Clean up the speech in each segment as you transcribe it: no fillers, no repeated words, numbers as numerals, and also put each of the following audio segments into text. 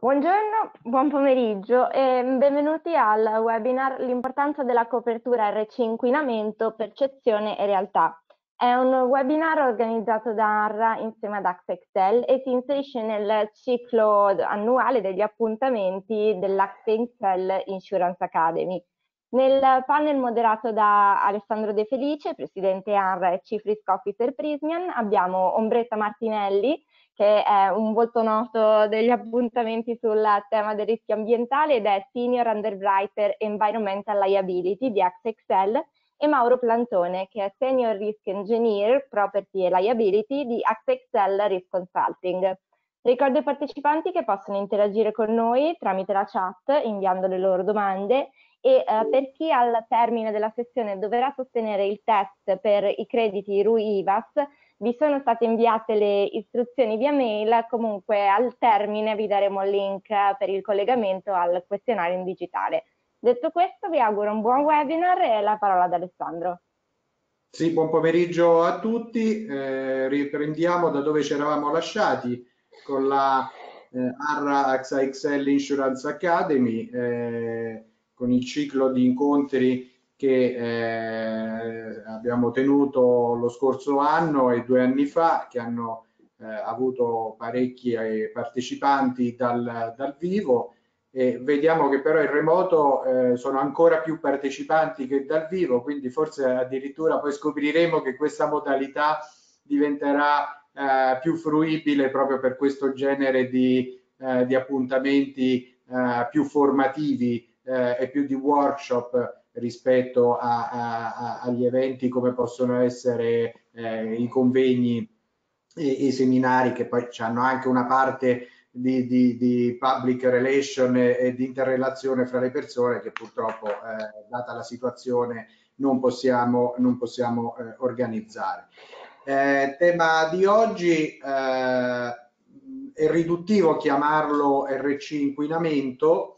Buongiorno, buon pomeriggio e benvenuti al webinar L'importanza della copertura RC inquinamento, percezione e realtà. È un webinar organizzato da ARRA insieme ad AXA-XL e si inserisce nel ciclo annuale degli appuntamenti dell'AXA-XL Insurance Academy. Nel panel moderato da Alessandro De Felice, presidente ARRA e Chief Risk Officer Prismian, abbiamo Ombretta Martinelli, che è un volto noto degli appuntamenti sul tema del rischio ambientale ed è Senior Underwriter Environmental Liability di AXA-XL, e Mauro Plantone, che è Senior Risk Engineer Property e Liability di AXA-XL Risk Consulting. Ricordo ai partecipanti che possono interagire con noi tramite la chat inviando le loro domande e per chi al termine della sessione dovrà sostenere il test per i crediti RUI-IVAS, vi sono state inviate le istruzioni via mail. Comunque al termine vi daremo il link per il collegamento al questionario in digitale. Detto questo, vi auguro un buon webinar e la parola ad Alessandro. Sì, buon pomeriggio a tutti. Riprendiamo da dove ci eravamo lasciati con la ARRA AXA-XL Insurance Academy, con il ciclo di incontri che abbiamo tenuto lo scorso anno e 2 anni fa, che hanno avuto parecchi partecipanti dal vivo. E vediamo che però in remoto sono ancora più partecipanti che dal vivo, quindi forse addirittura poi scopriremo che questa modalità diventerà più fruibile proprio per questo genere di appuntamenti più formativi e più di workshop rispetto agli eventi come possono essere i convegni e i seminari, che poi hanno anche una parte di public relation e di interrelazione fra le persone che purtroppo, data la situazione, non possiamo organizzare. Tema di oggi, è riduttivo chiamarlo RC inquinamento,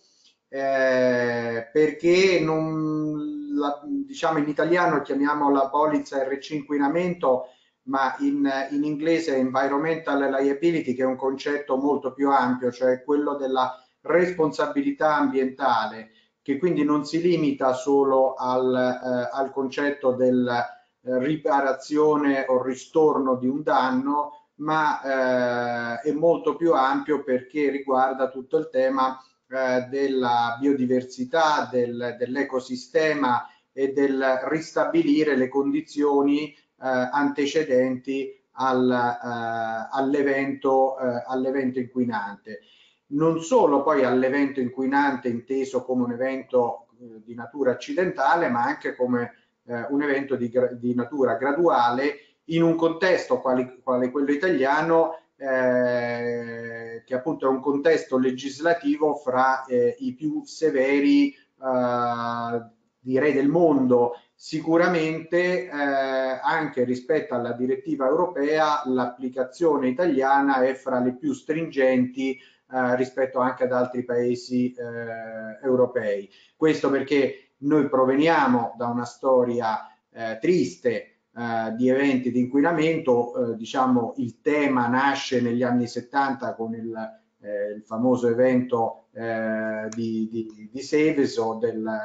perché diciamo in italiano chiamiamo la polizza RC inquinamento, ma in inglese environmental liability, che è un concetto molto più ampio, cioè quello della responsabilità ambientale, che quindi non si limita solo al concetto della riparazione o ristorno di un danno, ma è molto più ampio perché riguarda tutto il tema della biodiversità, dell'ecosistema e del ristabilire le condizioni antecedenti all'evento inquinante. Non solo poi all'evento inquinante inteso come un evento di natura accidentale, ma anche come un evento di natura graduale in un contesto quale quello italiano, che appunto è un contesto legislativo fra i più severi, direi, del mondo. Sicuramente anche rispetto alla direttiva europea l'applicazione italiana è fra le più stringenti rispetto anche ad altri paesi europei. Questo perché noi proveniamo da una storia triste di eventi di inquinamento. Diciamo, il tema nasce negli anni 70 con il famoso evento di Seveso,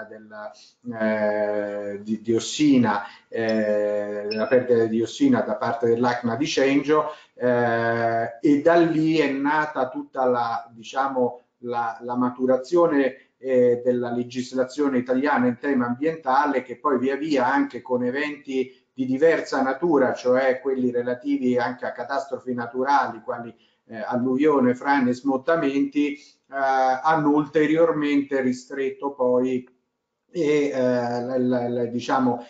di diossina, della perdita di diossina da parte dell'ACMA di Cengio, e da lì è nata tutta la maturazione della legislazione italiana in tema ambientale, che poi via via, anche con eventi di diversa natura, cioè quelli relativi anche a catastrofi naturali quali alluvione, frane e smottamenti, hanno ulteriormente ristretto poi diciamo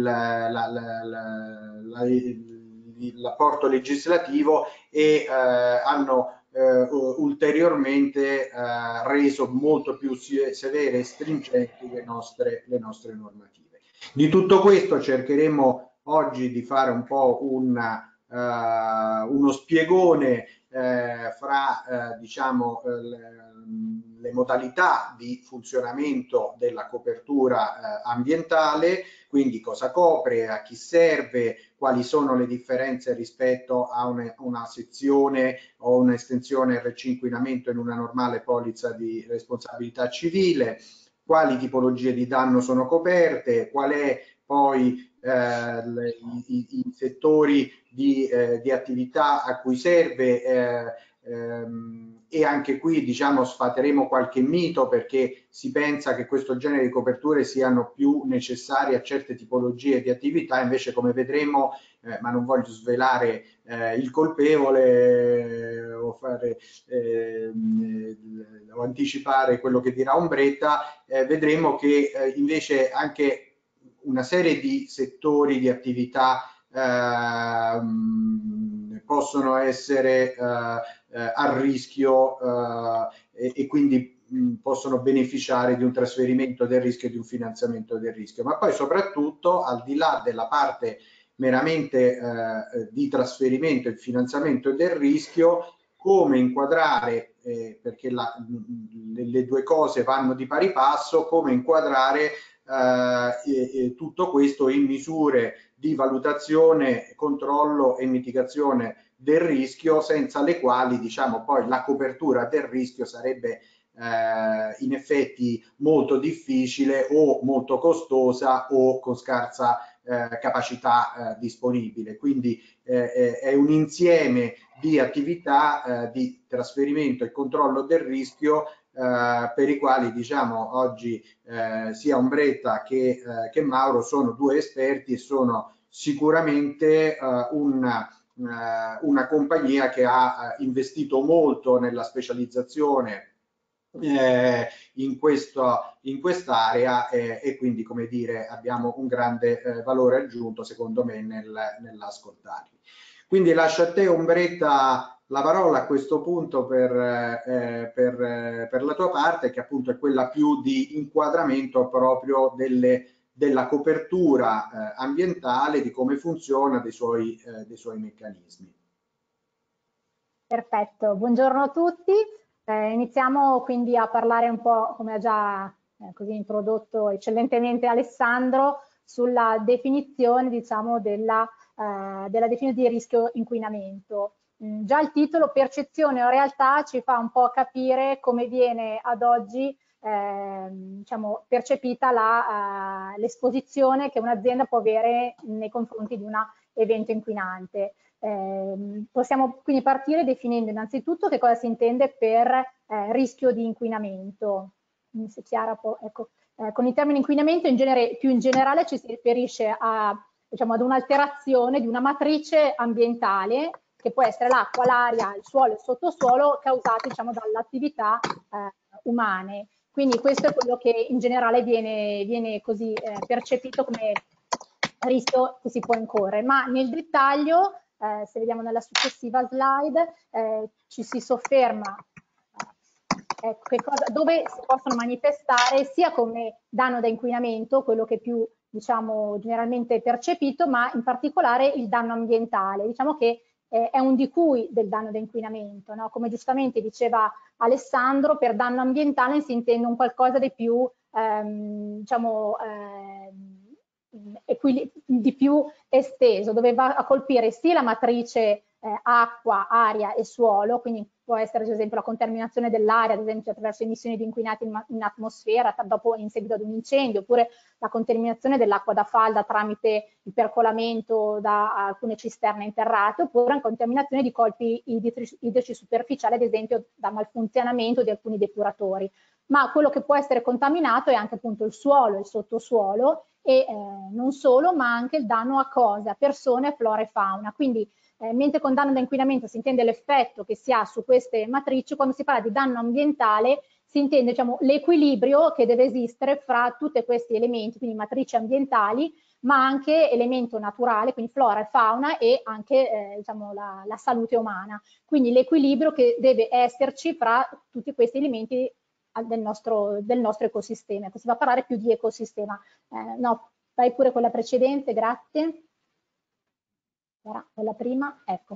l'apporto legislativo e hanno ulteriormente reso molto più severe e stringenti le nostre normative. Di tutto questo cercheremo oggi di fare un po' uno spiegone fra diciamo, le modalità di funzionamento della copertura ambientale, quindi cosa copre, a chi serve, quali sono le differenze rispetto a una sezione o un'estensione RC inquinamento in una normale polizza di responsabilità civile, quali tipologie di danno sono coperte, qual è poi i settori di attività a cui serve, e anche qui diciamo sfateremo qualche mito, perché si pensa che questo genere di coperture siano più necessarie a certe tipologie di attività, invece come vedremo, ma non voglio svelare il colpevole o fare o anticipare quello che dirà Ombretta, vedremo che invece anche una serie di settori di attività possono essere a rischio e quindi possono beneficiare di un trasferimento del rischio e di un finanziamento del rischio, ma poi soprattutto al di là della parte meramente di trasferimento e finanziamento del rischio, come inquadrare, perché le due cose vanno di pari passo, come inquadrare tutto questo in misure di valutazione, controllo e mitigazione del rischio, senza le quali diciamo poi la copertura del rischio sarebbe in effetti molto difficile o molto costosa o con scarsa capacità disponibile. Quindi è un insieme di attività di trasferimento e controllo del rischio per i quali diciamo oggi sia Ombretta che Mauro sono due esperti e sono sicuramente una compagnia che ha investito molto nella specializzazione in quest'area e quindi, come dire, abbiamo un grande valore aggiunto secondo me nell'ascoltarli. Quindi lascio a te Ombretta la parola a questo punto per la tua parte, che appunto è quella più di inquadramento proprio della copertura ambientale, di come funziona, dei suoi meccanismi. Perfetto, buongiorno a tutti. Iniziamo quindi a parlare un po', come ha già così introdotto eccellentemente Alessandro, sulla definizione, diciamo, della definizione di rischio inquinamento. Già il titolo percezione o realtà ci fa un po' capire come viene ad oggi diciamo, percepita l'esposizione che un'azienda può avere nei confronti di un evento inquinante. Possiamo quindi partire definendo innanzitutto che cosa si intende per rischio di inquinamento. Se chiara, ecco, con il termine inquinamento più in generale ci si riferisce diciamo, ad un'alterazione di una matrice ambientale, che può essere l'acqua, l'aria, il suolo e il sottosuolo, causati diciamo, dall'attività umane. Quindi questo è quello che in generale viene così percepito come rischio che si può incorrere, ma nel dettaglio se vediamo nella successiva slide, ci si sofferma dove si possono manifestare sia come danno da inquinamento, quello che più diciamo generalmente percepito, ma in particolare il danno ambientale. Diciamo che è un di cui del danno da inquinamento, no? Come giustamente diceva Alessandro, per danno ambientale si intende un qualcosa di più diciamo di più esteso, dove va a colpire sia la matrice acqua, aria e suolo, quindi può essere ad esempio la contaminazione dell'aria, ad esempio attraverso emissioni di inquinati in atmosfera, dopo in seguito ad un incendio, oppure la contaminazione dell'acqua da falda tramite il percolamento da alcune cisterne interrate, oppure la contaminazione di colpi idrici superficiali, ad esempio da malfunzionamento di alcuni depuratori. Ma quello che può essere contaminato è anche appunto il suolo, il sottosuolo e non solo, ma anche il danno a cose, a persone, flora e fauna. Quindi mentre con danno da inquinamento si intende l'effetto che si ha su queste matrici, quando si parla di danno ambientale si intende diciamo, l'equilibrio che deve esistere fra tutti questi elementi, quindi matrici ambientali, ma anche elemento naturale, quindi flora e fauna e anche diciamo, la salute umana. Quindi l'equilibrio che deve esserci fra tutti questi elementi del nostro ecosistema. Si va a parlare più di ecosistema. No, vai pure quella precedente, grazie. Era quella prima, ecco.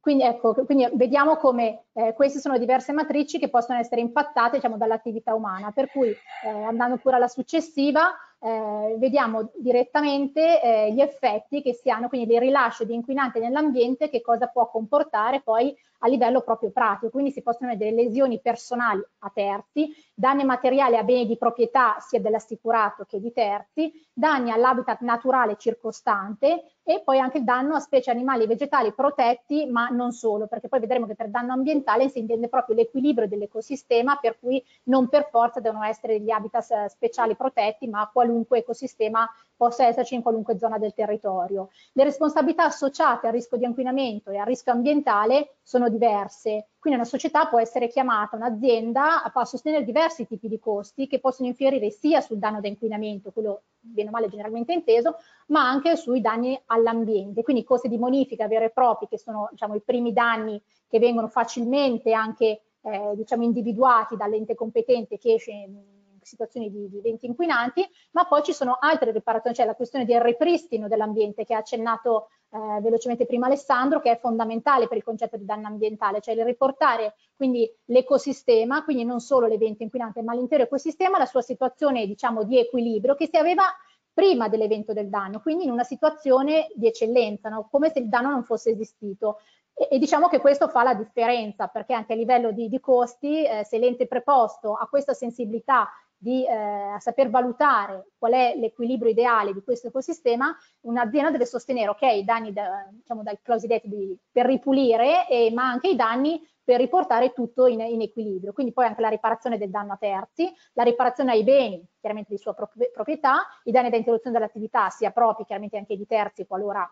Quindi, ecco, quindi vediamo come queste sono diverse matrici che possono essere impattate, diciamo, dall'attività umana, per cui andando pure alla successiva, vediamo direttamente gli effetti che si hanno, quindi il rilascio di inquinanti nell'ambiente, che cosa può comportare poi a livello proprio pratico. Quindi si possono avere delle lesioni personali a terzi, danni materiali a beni di proprietà sia dell'assicurato che di terzi, danni all'habitat naturale circostante e poi anche il danno a specie animali e vegetali protetti, ma non solo, perché poi vedremo che per danno ambientale si intende proprio l'equilibrio dell'ecosistema, per cui non per forza devono essere degli habitat speciali protetti, ma qualunque ecosistema possa esserci in qualunque zona del territorio. Le responsabilità associate al rischio di inquinamento e al rischio ambientale sono diverse, quindi una società può essere chiamata, un'azienda, a sostenere diversi tipi di costi che possono infierire sia sul danno da inquinamento, quello bene o male generalmente inteso, ma anche sui danni all'ambiente, quindi costi di bonifica veri e propri, che sono, diciamo, i primi danni che vengono facilmente anche diciamo, individuati dall'ente competente che esce in situazioni di eventi inquinanti, ma poi ci sono altre riparazioni, cioè la questione del ripristino dell'ambiente che ha accennato velocemente prima Alessandro, che è fondamentale per il concetto di danno ambientale, cioè il riportare quindi l'ecosistema, quindi non solo l'evento inquinante, ma l'intero ecosistema, la sua situazione, diciamo, di equilibrio che si aveva prima dell'evento del danno, quindi in una situazione di eccellenza, no? Come se il danno non fosse esistito. E diciamo che questo fa la differenza, perché anche a livello di costi, se l'ente preposto ha questa sensibilità di saper valutare qual è l'equilibrio ideale di questo ecosistema, un'azienda deve sostenere, ok, i danni diciamo, dai cosiddetti per ripulire, ma anche i danni per riportare tutto in equilibrio. Quindi poi anche la riparazione del danno a terzi, la riparazione ai beni, chiaramente di sua proprietà, i danni da interruzione dell'attività, sia propri, chiaramente anche di terzi, qualora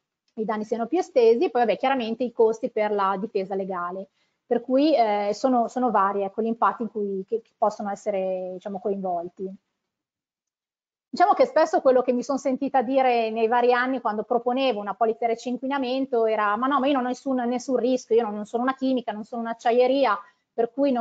i danni siano più estesi, e poi vabbè, chiaramente i costi per la difesa legale. Per cui sono vari, ecco, gli impatti che possono essere, diciamo, coinvolti. Diciamo che spesso quello che mi sono sentita dire nei vari anni quando proponevo una polizza RC inquinamento era: ma no, ma io non ho nessun rischio, io non sono una chimica, non sono un'acciaieria, per cui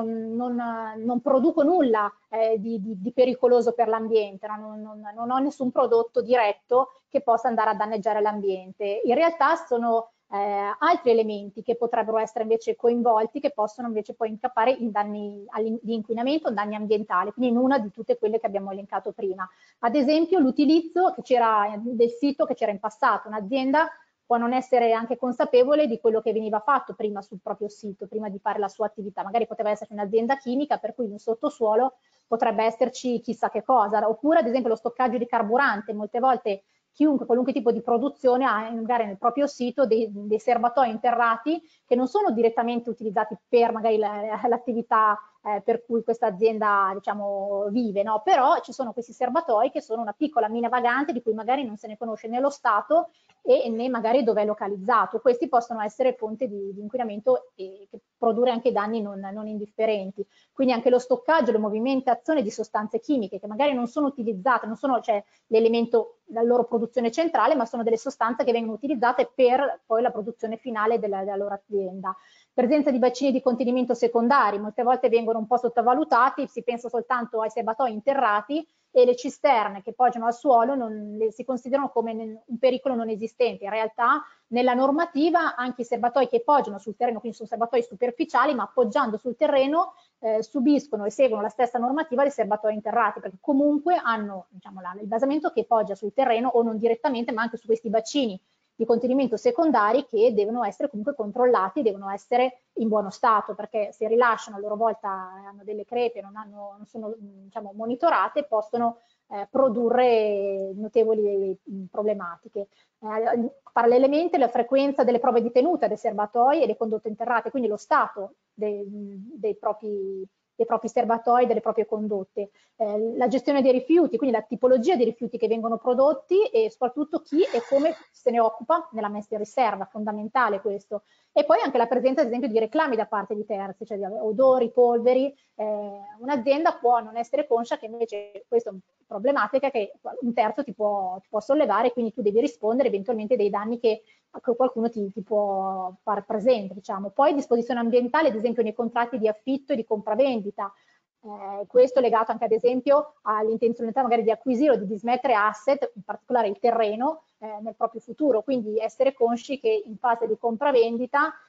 non produco nulla di pericoloso per l'ambiente, no? Non ho nessun prodotto diretto che possa andare a danneggiare l'ambiente. In realtà sono altri elementi che potrebbero essere invece coinvolti, che possono invece poi incappare in danni di inquinamento, danni ambientali, quindi in una di tutte quelle che abbiamo elencato prima. Ad esempio l'utilizzo del sito che c'era in passato, un'azienda può non essere anche consapevole di quello che veniva fatto prima sul proprio sito, prima di fare la sua attività. Magari poteva essere un'azienda chimica, per cui in un sottosuolo potrebbe esserci chissà che cosa, oppure ad esempio lo stoccaggio di carburante. Molte volte qualunque tipo di produzione ha magari nel proprio sito dei serbatoi interrati che non sono direttamente utilizzati per magari l'attività per cui questa azienda, diciamo, vive, no? Però ci sono questi serbatoi che sono una piccola mina vagante di cui magari non se ne conosce né lo stato e né magari dove è localizzato. Questi possono essere fonte di inquinamento e che produrre anche danni non indifferenti. Quindi anche lo stoccaggio, la movimentazione di sostanze chimiche che magari non sono utilizzate, non sono, cioè, l'elemento, la loro produzione centrale, ma sono delle sostanze che vengono utilizzate per poi la produzione finale della loro azienda. Presenza di bacini di contenimento secondari, molte volte vengono un po' sottovalutati, si pensa soltanto ai serbatoi interrati e le cisterne che poggiano al suolo si considerano come un pericolo non esistente. In realtà nella normativa anche i serbatoi che poggiano sul terreno, quindi sono serbatoi superficiali, ma appoggiando sul terreno subiscono e seguono la stessa normativa dei serbatoi interrati, perché comunque hanno, diciamo, il basamento che poggia sul terreno o non direttamente, ma anche su questi bacini di contenimento secondari che devono essere comunque controllati, devono essere in buono stato, perché se rilasciano a loro volta, hanno delle crepe, non sono, diciamo, monitorate, possono produrre notevoli problematiche. Parallelamente la frequenza delle prove di tenuta dei serbatoi e le condotte interrate, quindi lo stato dei propri serbatoi, delle proprie condotte, la gestione dei rifiuti, quindi la tipologia di rifiuti che vengono prodotti e soprattutto chi e come se ne occupa nella messa in riserva, fondamentale questo. E poi anche la presenza, ad esempio, di reclami da parte di terzi, cioè di odori, polveri. Un'azienda può non essere conscia che invece questa è una problematica che un terzo ti può sollevare, quindi tu devi rispondere eventualmente dei danni che qualcuno ti può far presente, diciamo. Poi disposizione ambientale, ad esempio nei contratti di affitto e di compravendita. Questo è legato anche ad esempio all'intenzionalità magari di acquisire o di dismettere asset, in particolare il terreno, nel proprio futuro, quindi essere consci che in fase di compravendita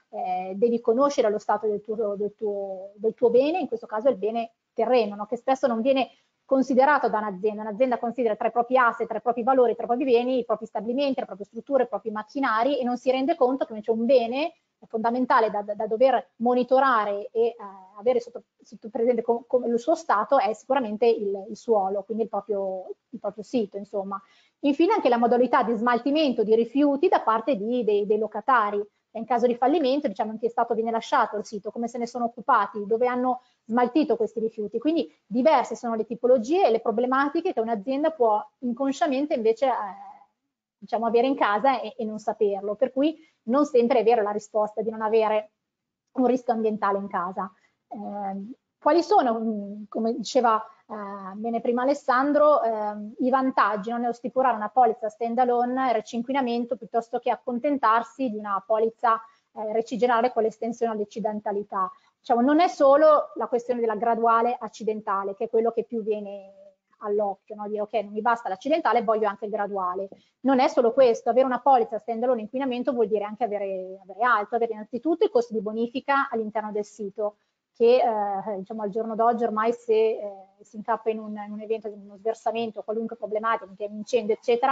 devi conoscere lo stato del tuo bene, in questo caso il bene terreno, no? Che spesso non viene considerato da un'azienda. Un'azienda considera tra i propri asset, tra i propri valori, tra i propri beni, i propri stabilimenti, le proprie strutture, i propri macchinari, e non si rende conto che invece un bene fondamentale da dover monitorare e avere sotto presente come il suo stato è sicuramente il suolo, quindi il proprio sito, insomma. Infine anche la modalità di smaltimento di rifiuti da parte dei locatari. In caso di fallimento, diciamo, in che stato viene lasciato il sito, come se ne sono occupati, dove hanno smaltito questi rifiuti. Quindi diverse sono le tipologie e le problematiche che un'azienda può inconsciamente invece diciamo, avere in casa e non saperlo, per cui non sempre è vera la risposta di non avere un rischio ambientale in casa. Quali sono, come diceva bene prima Alessandro, i vantaggi non è stipulare una polizza stand-alone RC inquinamento piuttosto che accontentarsi di una polizza RC generale con l'estensione all'accidentalità? Diciamo, non è solo la questione della graduale accidentale, che è quello che più viene all'occhio, no? Dire ok, non mi basta l'accidentale, voglio anche il graduale. Non è solo questo, avere una polizza stand-alone inquinamento vuol dire anche avere altro, avere innanzitutto i costi di bonifica all'interno del sito, che diciamo, al giorno d'oggi ormai se si incappa in un evento, in uno sversamento, qualunque problematica, un incendio, eccetera,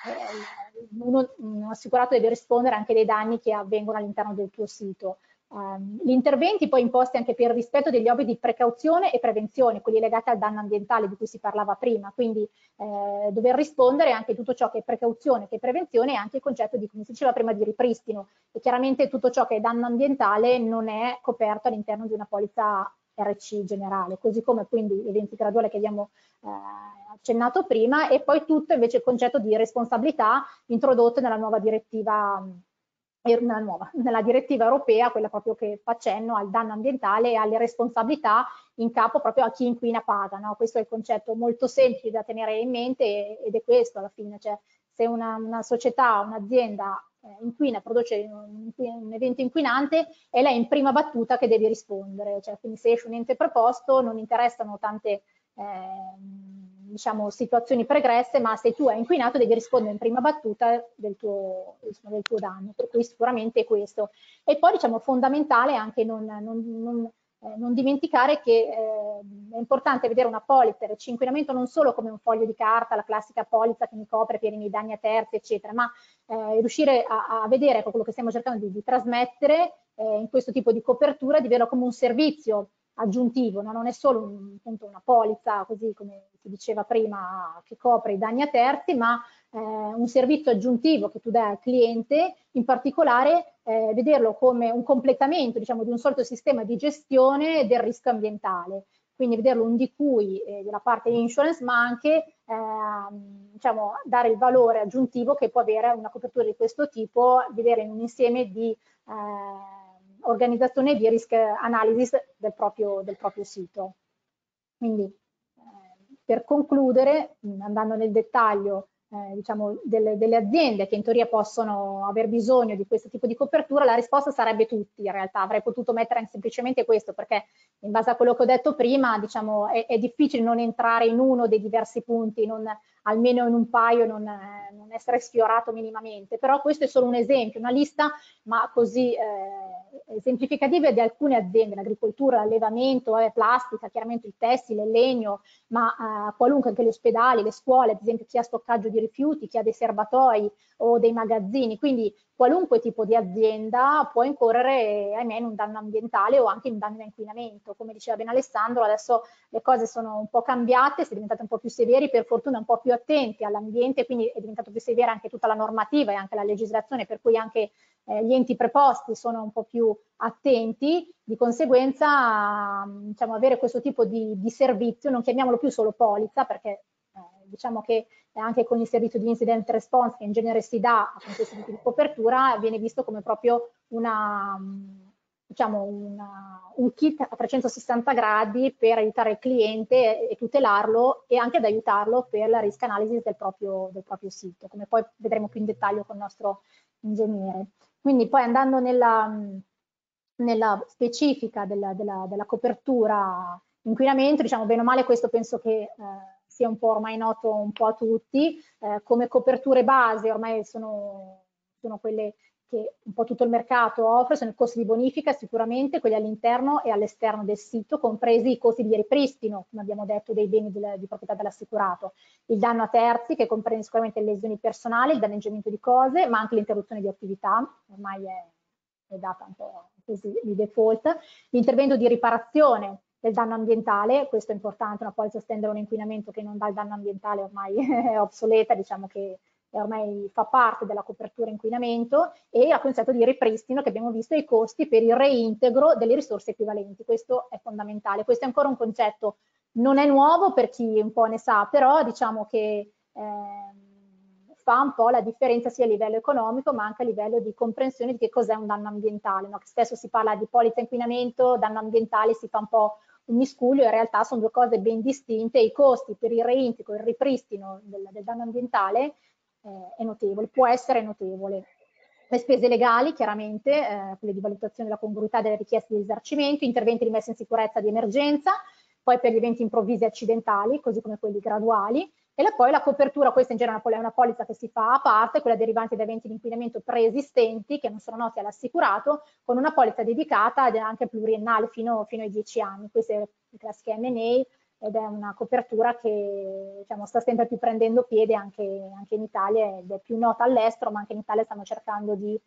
un assicurato deve rispondere anche dei danni che avvengono all'interno del tuo sito. Gli interventi poi imposti anche per il rispetto degli obblighi di precauzione e prevenzione, quelli legati al danno ambientale di cui si parlava prima, quindi dover rispondere anche tutto ciò che è precauzione, che è prevenzione, e anche il concetto di, come si diceva prima, di ripristino, e chiaramente tutto ciò che è danno ambientale non è coperto all'interno di una polizza RC generale, così come quindi eventi graduali che abbiamo accennato prima, e poi tutto invece il concetto di responsabilità introdotto nella nuova direttiva nella direttiva europea, quella proprio che fa cenno al danno ambientale e alle responsabilità in capo proprio a chi inquina paga, no? Questo è il concetto molto semplice da tenere in mente, ed è questo alla fine, cioè se una società, un'azienda inquina, produce un evento inquinante, è lei in prima battuta che deve rispondere, cioè, quindi se esce un ente preposto non interessano tante diciamo, situazioni pregresse, ma se tu hai inquinato devi rispondere in prima battuta del tuo danno, per cui sicuramente è questo. E poi diciamo fondamentale anche non dimenticare che è importante vedere una polizza RC inquinamento non solo come un foglio di carta, la classica polizza che mi copre per i miei danni a terzi, eccetera, ma riuscire a vedere quello che stiamo cercando di trasmettere in questo tipo di copertura, di vederlo come un servizio aggiuntivo, no? Non è solo appunto una polizza, così come si diceva prima, che copre i danni a terzi, ma un servizio aggiuntivo che tu dai al cliente, in particolare vederlo come un completamento, diciamo, di un solito sistema di gestione del rischio ambientale. Quindi vederlo un di cui della parte insurance, ma anche diciamo, dare il valore aggiuntivo che può avere una copertura di questo tipo, vedere in un insieme di organizzazione di risk analysis del proprio sito. Quindi per concludere, andando nel dettaglio diciamo delle aziende che in teoria possono aver bisogno di questo tipo di copertura, la risposta sarebbe tutti. In realtà avrei potuto mettere anche semplicemente questo, perché in base a quello che ho detto prima, diciamo, è difficile non entrare in uno dei diversi punti, almeno in un paio non essere sfiorato minimamente, però questo è solo un esempio, una lista ma così esemplificativa di alcune aziende, l'agricoltura, l'allevamento, plastica, chiaramente il tessile, il legno, ma qualunque, anche gli ospedali, le scuole, ad esempio chi ha stoccaggio di rifiuti, chi ha dei serbatoi o dei magazzini, quindi qualunque tipo di azienda può incorrere, ahimè, in un danno ambientale o anche in un danno da inquinamento. Come diceva bene Alessandro, adesso le cose sono un po' cambiate, si è diventati un po' più severi, per fortuna un po' più attenti all'ambiente, quindi è diventato più severa anche tutta la normativa e anche la legislazione, per cui anche gli enti preposti sono un po' più attenti, di conseguenza diciamo, avere questo tipo di servizio, non chiamiamolo più solo polizza, perché diciamo che anche con il servizio di incident response che in genere si dà con questo tipo di copertura viene visto come proprio diciamo un kit a 360 gradi per aiutare il cliente e tutelarlo, e anche ad aiutarlo per la risk analysis del proprio sito, come poi vedremo più in dettaglio con il nostro ingegnere. Quindi poi andando nella specifica della copertura inquinamento, diciamo bene o male questo penso che sia un po' ormai noto un po' a tutti, come coperture base ormai sono quelle che un po' tutto il mercato offre sono i costi di bonifica, sicuramente quelli all'interno e all'esterno del sito, compresi i costi di ripristino, come abbiamo detto, dei beni di proprietà dell'assicurato, il danno a terzi, che comprende sicuramente le lesioni personali, il danneggiamento di cose, ma anche l'interruzione di attività, ormai è data un po' così di default, l'intervento di riparazione del danno ambientale, questo è importante, una polizza stand alone inquinamento che non dà il danno ambientale ormai è obsoleta, diciamo che ormai fa parte della copertura inquinamento, e il concetto di ripristino che abbiamo visto, i costi per il reintegro delle risorse equivalenti. Questo è fondamentale. Questo è ancora un concetto, non è nuovo per chi un po' ne sa, però diciamo che fa un po' la differenza sia a livello economico ma anche a livello di comprensione di che cos'è un danno ambientale, no? Che spesso si parla di polizza inquinamento, danno ambientale, si fa un po' un miscuglio, in realtà sono due cose ben distinte, e i costi per il reintegro, il ripristino del danno ambientale è notevole, può essere notevole. Le spese legali, chiaramente, quelle di valutazione della congruità delle richieste di risarcimento, interventi di messa in sicurezza di emergenza, poi per gli eventi improvvisi e accidentali, così come quelli graduali, e poi la copertura, questa in genere è una polizza che si fa a parte, quella derivante da eventi di inquinamento preesistenti che non sono noti all'assicurato, con una polizza dedicata anche pluriennale fino ai 10 anni. Questa è la classica M&A, ed è una copertura che diciamo, sta sempre più prendendo piede anche in Italia, ed è più nota all'estero, ma anche in Italia stanno cercando di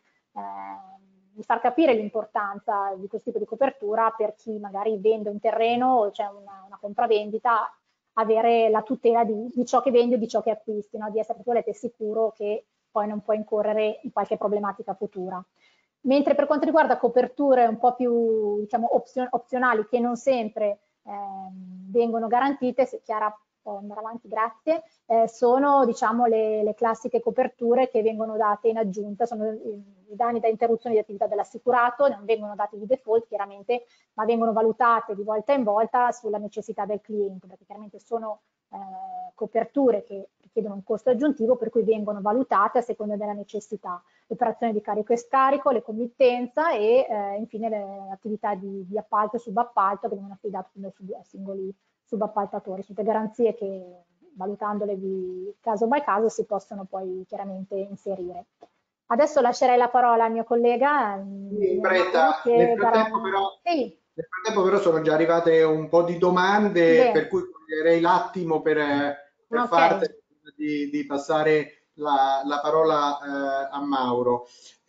far capire l'importanza di questo tipo di copertura per chi magari vende un terreno o c'è una compravendita, avere la tutela di ciò che vendi o di ciò che acquisti, no? Di essere sicuro che poi non puoi incorrere in qualche problematica futura. Mentre per quanto riguarda coperture un po' più diciamo, opzionali, che non sempre vengono garantite, se Chiara può andare avanti, grazie, sono diciamo le classiche coperture che vengono date in aggiunta, sono i danni da interruzione di attività dell'assicurato, non vengono dati di default chiaramente, ma vengono valutate di volta in volta sulla necessità del cliente, perché chiaramente sono coperture che richiedono un costo aggiuntivo, per cui vengono valutate a seconda della necessità, l'operazione di carico e scarico, le committenza e infine le attività di appalto e subappalto che vengono affidate a singoli subappaltatori, tutte garanzie che valutandole di caso by caso si possono poi chiaramente inserire. Adesso lascerei la parola al mio collega. In fretta, nel frattempo però sono già arrivate un po' di domande, per cui coglierei l'attimo per farti di passare la parola a Mauro.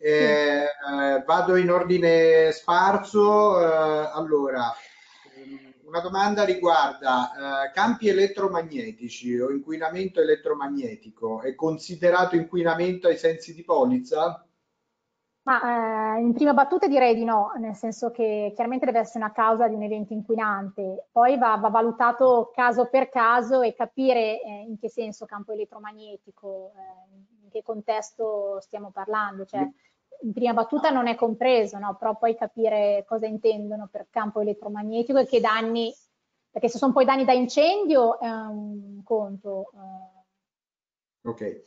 Vado in ordine sparso. Allora, una domanda riguarda campi elettromagnetici o inquinamento elettromagnetico. È considerato inquinamento ai sensi di polizza? Ma in prima battuta direi di no, nel senso che chiaramente deve essere una causa di un evento inquinante, poi va valutato caso per caso e capire in che senso campo elettromagnetico, in che contesto stiamo parlando, cioè in prima battuta non è compreso, no? Però poi capire cosa intendono per campo elettromagnetico e che danni, perché se sono poi danni da incendio è un conto. Ok.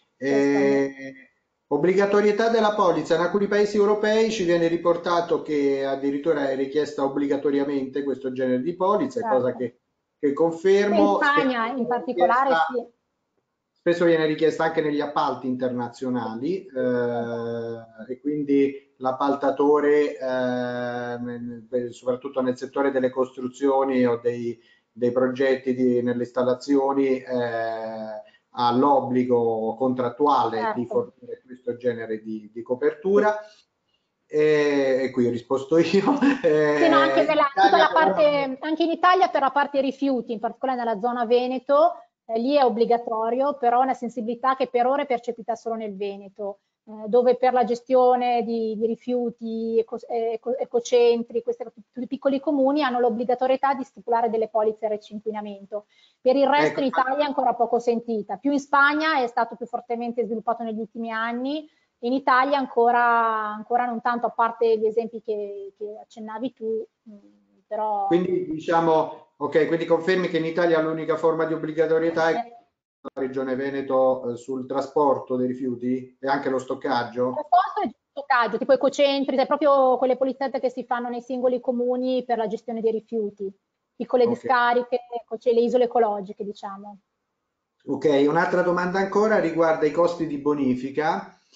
Obbligatorietà della polizza. In alcuni paesi europei ci viene riportato che addirittura è richiesta obbligatoriamente questo genere di polizza, Certo. cosa che confermo. In Spagna in particolare sì. Spesso viene richiesta anche negli appalti internazionali e quindi l'appaltatore, soprattutto nel settore delle costruzioni o dei progetti nelle installazioni, ha l'obbligo contrattuale di fornire questo genere di copertura. E qui ho risposto io. Sì, no, anche in Italia per la parte rifiuti, in particolare nella zona Veneto, lì è obbligatorio, però è una sensibilità che per ora è percepita solo nel Veneto, dove per la gestione di rifiuti, ecocentri, tutti i piccoli comuni hanno l'obbligatorietà di stipulare delle polizze RC inquinamento. Per il resto in Italia è ancora poco sentita, più in Spagna è stato più fortemente sviluppato negli ultimi anni, in Italia ancora non tanto, a parte gli esempi che accennavi tu, però... Quindi diciamo, ok, quindi confermi che in Italia l'unica forma di obbligatorietà è la Regione Veneto sul trasporto dei rifiuti e anche lo stoccaggio? Il trasporto e stoccaggio, tipo ecocentri, è proprio quelle polizzette che si fanno nei singoli comuni per la gestione dei rifiuti, piccole discariche, le isole ecologiche, diciamo. Ok, un'altra domanda ancora riguarda i costi di bonifica.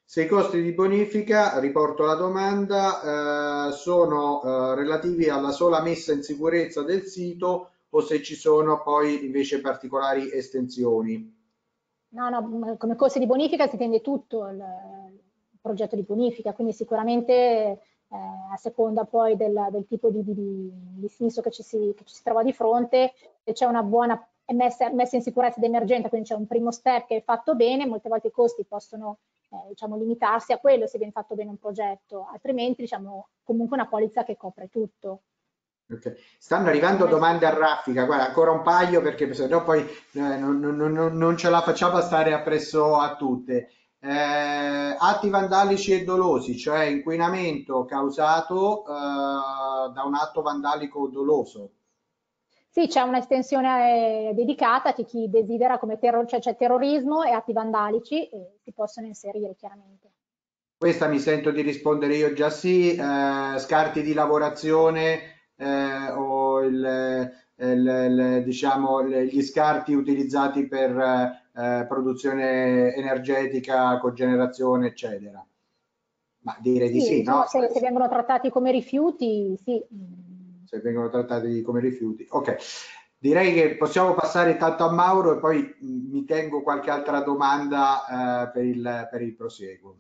Se i costi di bonifica, riporto la domanda, sono relativi alla sola messa in sicurezza del sito o se ci sono poi invece particolari estensioni. No, come costi di bonifica si intende tutto il progetto di bonifica, quindi sicuramente a seconda poi del tipo di sinistro che ci si trova di fronte, se c'è una buona messa in sicurezza d'emergenza, quindi c'è un primo step che è fatto bene, molte volte i costi possono diciamo, limitarsi a quello se viene fatto bene un progetto, altrimenti diciamo comunque una polizza che copre tutto. Okay. Stanno arrivando domande a raffica, guarda, ancora un paio perché se no poi non ce la facciamo a stare appresso a tutte. Atti vandalici e dolosi, cioè inquinamento causato da un atto vandalico o doloso. Sì, c'è un'estensione dedicata che chi desidera come cioè, c'è terrorismo e atti vandalici e si possono inserire chiaramente. Questa mi sento di rispondere io già sì, scarti di lavorazione o diciamo, gli scarti utilizzati per produzione energetica, cogenerazione, eccetera. Ma direi di Sì, sì, diciamo no? se vengono trattati come rifiuti, sì. Se vengono trattati come rifiuti. Ok, direi che possiamo passare intanto a Mauro e poi mi tengo qualche altra domanda per il prosieguo.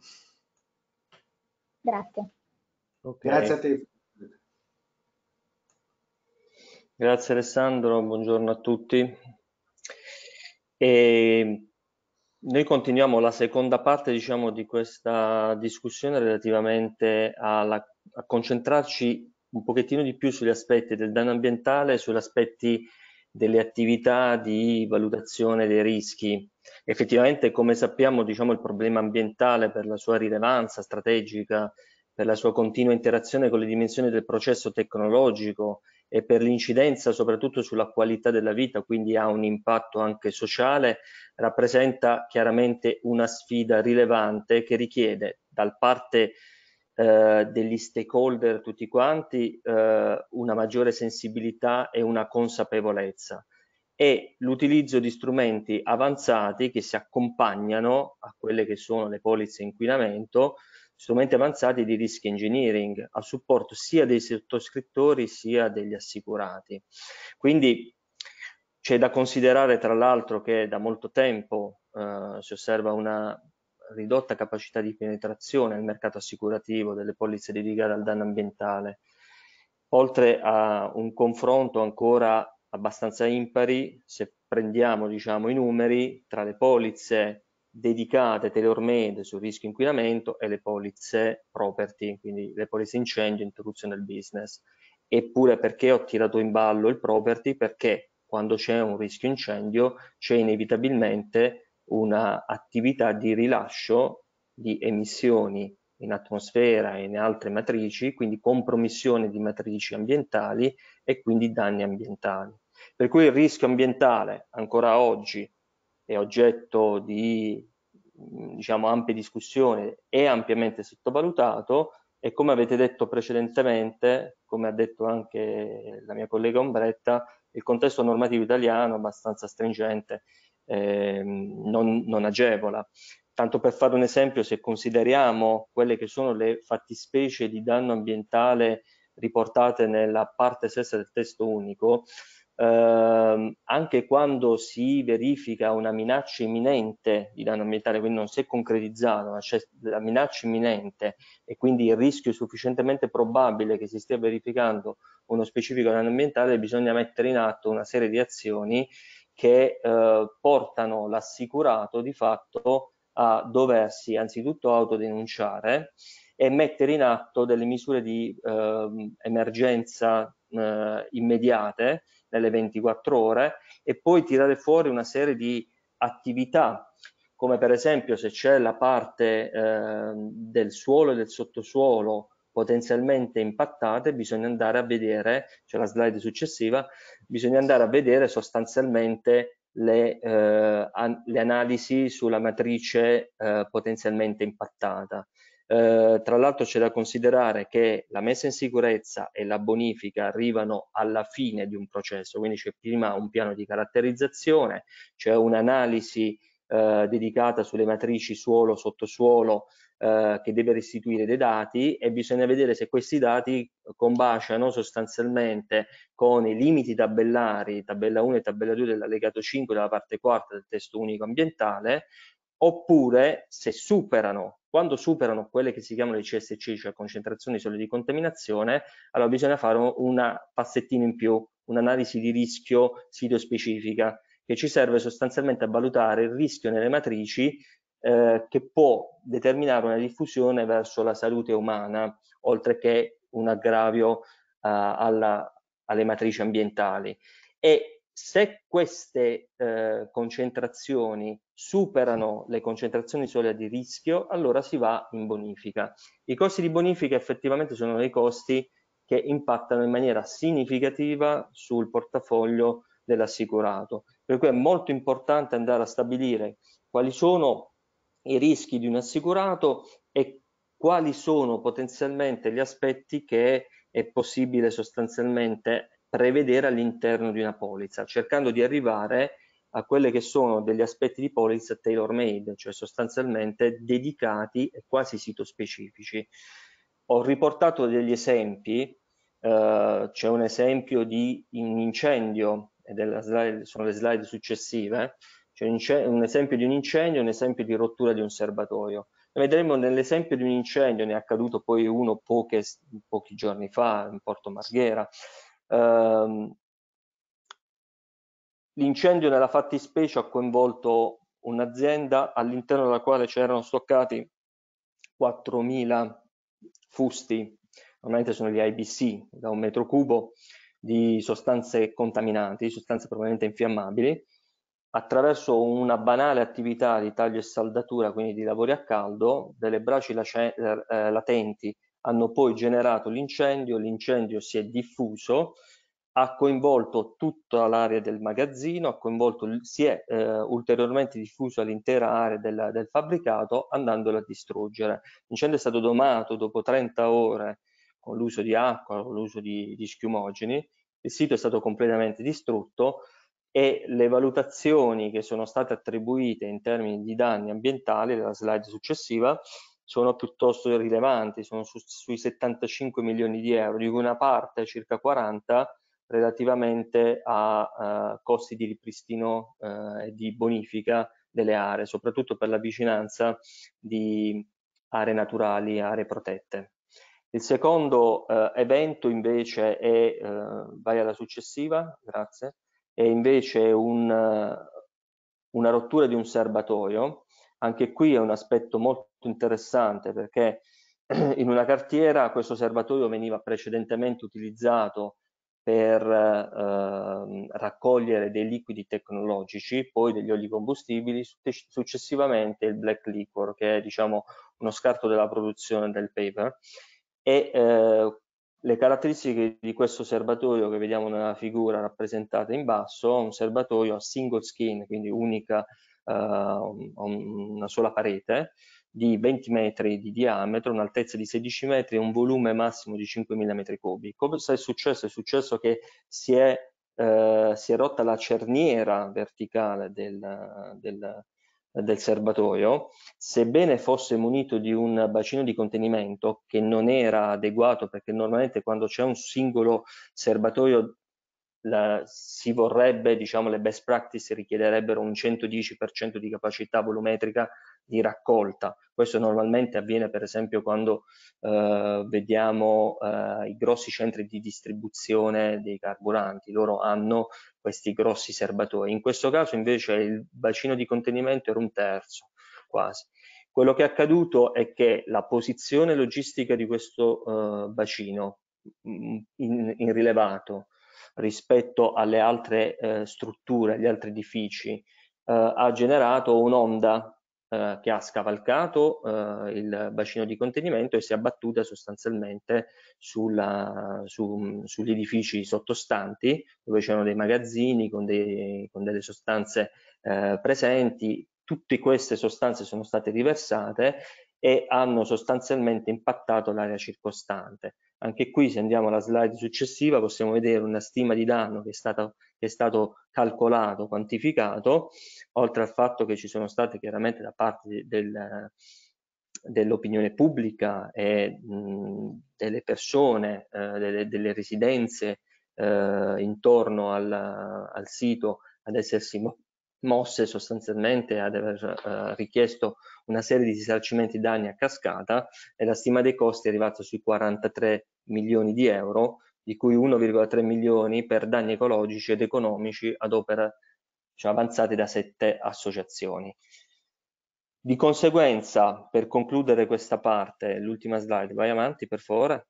Grazie. Okay. Grazie a te. Grazie Alessandro, buongiorno a tutti. Noi continuiamo la seconda parte, diciamo, di questa discussione relativamente a concentrarci un pochettino di più sugli aspetti del danno ambientale e sugli aspetti delle attività di valutazione dei rischi. Effettivamente, come sappiamo, diciamo, il problema ambientale per la sua rilevanza strategica, per la sua continua interazione con le dimensioni del processo tecnologico e per l'incidenza soprattutto sulla qualità della vita, quindi ha un impatto anche sociale, rappresenta chiaramente una sfida rilevante che richiede dal parte degli stakeholder tutti quanti una maggiore sensibilità e una consapevolezza e l'utilizzo di strumenti avanzati che si accompagnano a quelle che sono le polizze inquinamento, strumenti avanzati di risk engineering a supporto sia dei sottoscrittori sia degli assicurati. Quindi c'è da considerare tra l'altro che da molto tempo si osserva una ridotta capacità di penetrazione nel mercato assicurativo delle polizze dedicate al danno ambientale, oltre a un confronto ancora abbastanza impari, se prendiamo diciamo i numeri, tra le polizze dedicate tailor-made sul rischio inquinamento e le polizze property, quindi le polizze incendio e interruzione del business. Eppure perché ho tirato in ballo il property? Perché quando c'è un rischio incendio c'è inevitabilmente una attività di rilascio di emissioni in atmosfera e in altre matrici, quindi compromissione di matrici ambientali e quindi danni ambientali. Per cui il rischio ambientale ancora oggi è oggetto di diciamo ampie discussioni, è ampiamente sottovalutato e come avete detto precedentemente, come ha detto anche la mia collega Ombretta, il contesto normativo italiano è abbastanza stringente, non agevola. Tanto per fare un esempio, se consideriamo quelle che sono le fattispecie di danno ambientale riportate nella parte stessa del testo unico, anche quando si verifica una minaccia imminente di danno ambientale, quindi non si è concretizzato, ma c'è la minaccia imminente e quindi il rischio sufficientemente probabile che si stia verificando uno specifico danno ambientale, bisogna mettere in atto una serie di azioni che portano l'assicurato di fatto a doversi anzitutto autodenunciare e mettere in atto delle misure di emergenza immediate nelle 24 ore e poi tirare fuori una serie di attività come per esempio se c'è la parte del suolo e del sottosuolo potenzialmente impattate, bisogna andare a vedere, c'è la slide successiva, bisogna andare a vedere sostanzialmente le analisi sulla matrice potenzialmente impattata. Tra l'altro c'è da considerare che la messa in sicurezza e la bonifica arrivano alla fine di un processo, quindi c'è prima un piano di caratterizzazione, c'è un'analisi dedicata sulle matrici suolo, sottosuolo, che deve restituire dei dati, e bisogna vedere se questi dati combaciano sostanzialmente con i limiti tabellari, tabella 1 e tabella 2 dell'allegato 5 della parte quarta del testo unico ambientale, oppure se superano, quando superano quelle che si chiamano le CSC, cioè concentrazioni solide di contaminazione, allora bisogna fare una passettina in più, un'analisi di rischio sito-specifica, che ci serve sostanzialmente a valutare il rischio nelle matrici che può determinare una diffusione verso la salute umana, oltre che un aggravio alle matrici ambientali. E se queste concentrazioni superano le concentrazioni solide di rischio, allora si va in bonifica. I costi di bonifica effettivamente sono dei costi che impattano in maniera significativa sul portafoglio dell'assicurato, per cui è molto importante andare a stabilire quali sono i rischi di un assicurato e quali sono potenzialmente gli aspetti che è possibile sostanzialmente prevedere all'interno di una polizza, cercando di arrivare a quelle che sono degli aspetti di polizza tailor made, cioè sostanzialmente dedicati e quasi sito specifici. Ho riportato degli esempi, c'è un esempio di un incendio, e sono le slide successive, c'è un esempio di un incendio e un esempio di rottura di un serbatoio. Vedremo nell'esempio di un incendio, ne è accaduto poi uno pochi giorni fa in Porto Marghera. L'incendio nella fattispecie ha coinvolto un'azienda all'interno della quale c'erano stoccati 4.000 fusti, normalmente sono gli IBC, da 1 metro cubo, di sostanze contaminanti, sostanze probabilmente infiammabili. Attraverso una banale attività di taglio e saldatura, quindi di lavori a caldo, delle braci latenti hanno poi generato l'incendio si è diffuso, ha coinvolto tutta l'area del magazzino, si è ulteriormente diffuso all'intera area del fabbricato, andandolo a distruggere. L'incendio è stato domato dopo 30 ore con l'uso di acqua, con l'uso di schiumogeni, il sito è stato completamente distrutto e le valutazioni che sono state attribuite in termini di danni ambientali, della slide successiva, sono piuttosto rilevanti, sono sui 75 milioni di euro, di cui una parte, circa 40, relativamente a costi di ripristino e di bonifica delle aree, soprattutto per la vicinanza di aree naturali, aree protette. Il secondo evento invece è, vai alla successiva, grazie, è invece una rottura di un serbatoio. Anche qui è un aspetto molto interessante, perché in una cartiera questo serbatoio veniva precedentemente utilizzato per raccogliere dei liquidi tecnologici, poi degli oli combustibili, successivamente il black liquor, che è, diciamo, uno scarto della produzione del paper, e le caratteristiche di questo serbatoio che vediamo nella figura rappresentata in basso, un serbatoio a single skin, quindi unica, una sola parete, di 20 metri di diametro, un'altezza di 16 metri e un volume massimo di 5.000 metri cubi. Cosa è successo? È successo che si è rotta la cerniera verticale del serbatoio, sebbene fosse munito di un bacino di contenimento che non era adeguato, perché normalmente quando c'è un singolo serbatoio si vorrebbe, diciamo, le best practice richiederebbero un 110% di capacità volumetrica di raccolta. Questo normalmente avviene per esempio quando vediamo i grossi centri di distribuzione dei carburanti, loro hanno questi grossi serbatoi. In questo caso invece il bacino di contenimento era 1/3 quasi. Quello che è accaduto è che la posizione logistica di questo bacino in rilevato rispetto alle altre strutture, agli altri edifici, ha generato un'onda che ha scavalcato il bacino di contenimento e si è abbattuta sostanzialmente sugli edifici sottostanti, dove c'erano dei magazzini con delle sostanze presenti. Tutte queste sostanze sono state riversate e hanno sostanzialmente impattato l'area circostante. Anche qui, se andiamo alla slide successiva, possiamo vedere una stima di danno che è stato calcolato, quantificato, oltre al fatto che ci sono state chiaramente da parte dell'opinione pubblica e delle persone, delle residenze intorno al sito ad essersi mosse sostanzialmente, ad aver richiesto una serie di risarcimenti danni a cascata, e la stima dei costi è arrivata sui 43 milioni di euro, di cui 1,3 milioni per danni ecologici ed economici ad opera, diciamo, avanzate da 7 associazioni. Di conseguenza, per concludere questa parte, l'ultima slide, vai avanti per favore.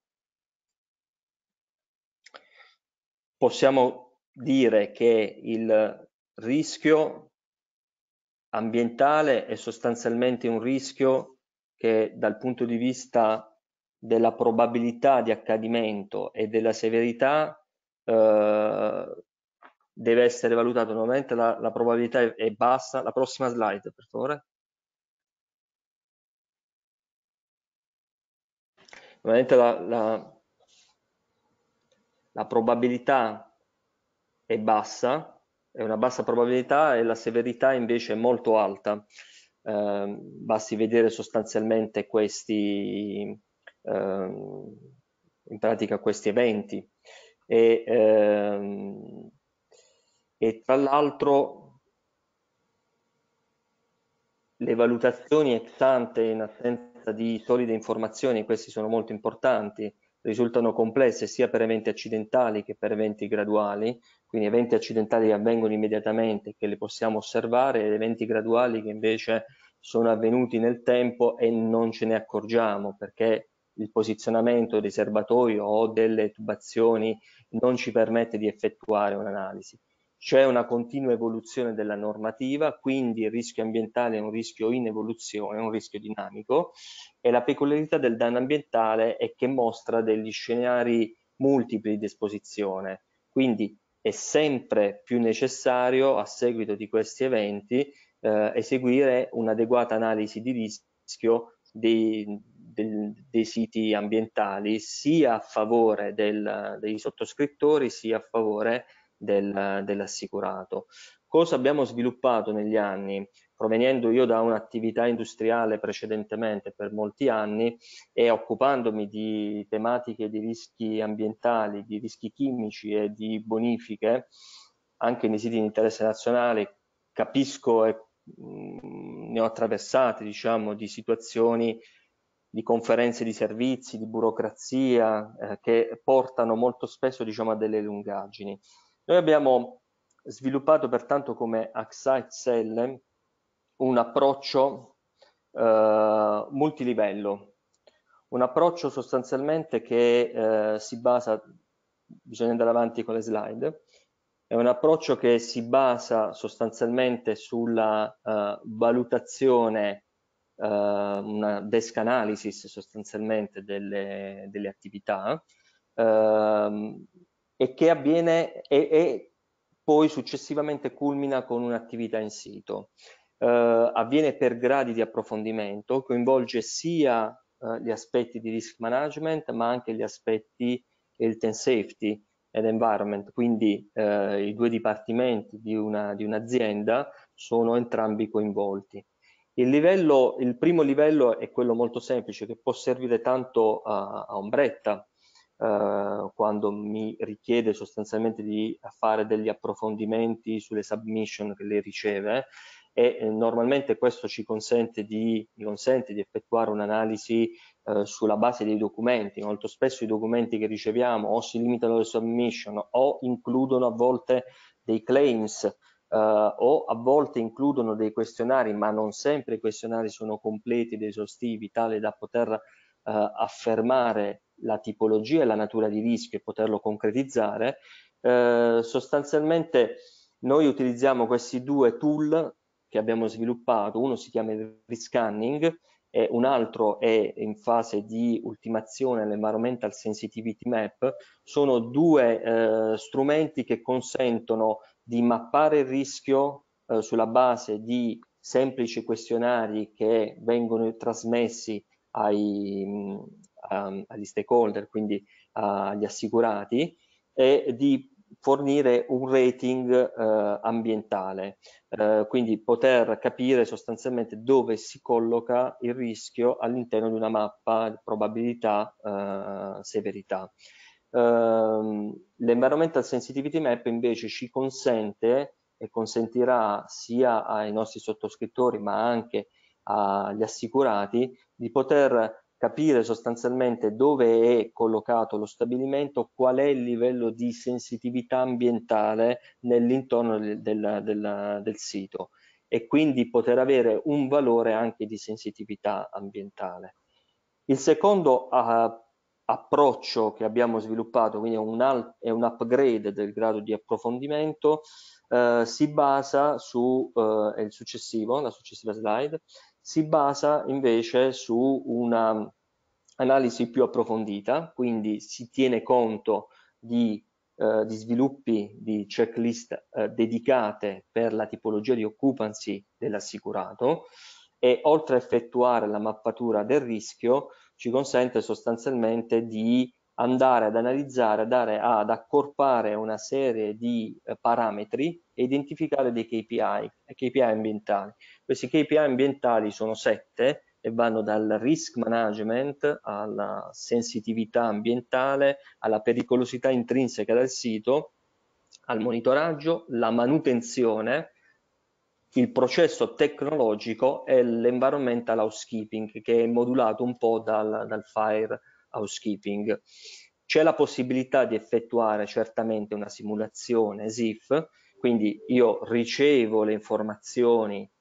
Possiamo dire che il rischio ambientale è sostanzialmente un rischio che dal punto di vista della probabilità di accadimento e della severità deve essere valutato. Normalmente la probabilità è bassa. La prossima slide, per favore. Normalmente la probabilità è bassa, è una bassa probabilità, e la severità invece è molto alta. Basti vedere sostanzialmente questi, in pratica questi eventi, e tra l'altro le valutazioni ex ante in assenza di solide informazioni, questi sono molto importanti, risultano complesse sia per eventi accidentali che per eventi graduali, quindi eventi accidentali che avvengono immediatamente, che li possiamo osservare, ed eventi graduali che invece sono avvenuti nel tempo e non ce ne accorgiamo perché il posizionamento dei serbatoi o delle tubazioni non ci permette di effettuare un'analisi. C'è una continua evoluzione della normativa, quindi il rischio ambientale è un rischio in evoluzione, è un rischio dinamico, e la peculiarità del danno ambientale è che mostra degli scenari multipli di esposizione, quindi è sempre più necessario, a seguito di questi eventi, eseguire un'adeguata analisi di rischio dei siti ambientali, sia a favore dei sottoscrittori sia a favore dell'assicurato. Cosa abbiamo sviluppato negli anni? Provenendo io da un'attività industriale precedentemente per molti anni e occupandomi di tematiche di rischi ambientali, di rischi chimici e di bonifiche, anche nei siti di interesse nazionale, capisco e ne ho attraversate, diciamo, di situazioni di conferenze di servizi, di burocrazia, che portano molto spesso, diciamo, a delle lungaggini. Noi abbiamo sviluppato pertanto come AXA XL un approccio multilivello, un approccio sostanzialmente che si basa, bisogna andare avanti con le slide, è un approccio che si basa sostanzialmente sulla valutazione, una desk analysis sostanzialmente delle attività, e che avviene e poi successivamente culmina con un'attività in sito. Avviene per gradi di approfondimento, coinvolge sia gli aspetti di risk management ma anche gli aspetti health and safety ed environment, quindi i due dipartimenti di un'azienda sono entrambi coinvolti. Il primo livello è quello molto semplice, che può servire tanto a Ombretta quando mi richiede sostanzialmente di fare degli approfondimenti sulle submission che lei riceve, e normalmente questo mi consente di effettuare un'analisi sulla base dei documenti. Molto spesso i documenti che riceviamo o si limitano alle submission o includono a volte dei claims, o a volte includono dei questionari, ma non sempre i questionari sono completi ed esaustivi, tale da poter affermare la tipologia e la natura di rischio e poterlo concretizzare. Sostanzialmente noi utilizziamo questi due tool che abbiamo sviluppato, uno si chiama il risk scanning e un altro è in fase di ultimazione, l'environmental sensitivity map. Sono due strumenti che consentono di mappare il rischio sulla base di semplici questionari che vengono trasmessi agli stakeholder, quindi agli assicurati, e di fornire un rating ambientale, quindi poter capire sostanzialmente dove si colloca il rischio all'interno di una mappa di probabilità, severità. L'Environmental Sensitivity Map invece ci consente e consentirà sia ai nostri sottoscrittori ma anche agli assicurati di poter capire sostanzialmente dove è collocato lo stabilimento, qual è il livello di sensitività ambientale nell'intorno del sito e quindi poter avere un valore anche di sensitività ambientale. Il secondo approccio che abbiamo sviluppato, quindi è un upgrade del grado di approfondimento, si basa su, è il successivo, la successiva slide, si basa invece su una analisi più approfondita, quindi si tiene conto di sviluppi di checklist dedicate per la tipologia di occupancy dell'assicurato e oltre a effettuare la mappatura del rischio ci consente sostanzialmente di andare ad analizzare, ad accorpare una serie di parametri e identificare dei KPI ambientali. Questi KPI ambientali sono 7 e vanno dal risk management alla sensitività ambientale, alla pericolosità intrinseca del sito, al monitoraggio, la manutenzione, il processo tecnologico e l'environmental housekeeping, che è modulato un po' dal fire housekeeping. C'è la possibilità di effettuare certamente una simulazione SIF, quindi io ricevo le informazioni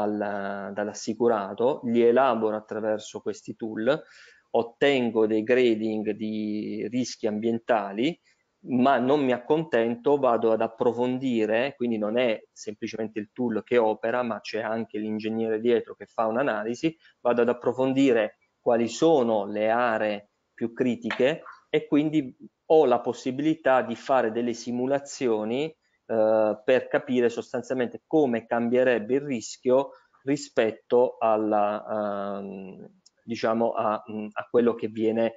dall'assicurato, li elaboro attraverso questi tool, ottengo dei grading di rischi ambientali, ma non mi accontento, vado ad approfondire, quindi non è semplicemente il tool che opera, ma c'è anche l'ingegnere dietro che fa un'analisi, vado ad approfondire quali sono le aree più critiche e quindi ho la possibilità di fare delle simulazioni per capire sostanzialmente come cambierebbe il rischio rispetto diciamo a quello che viene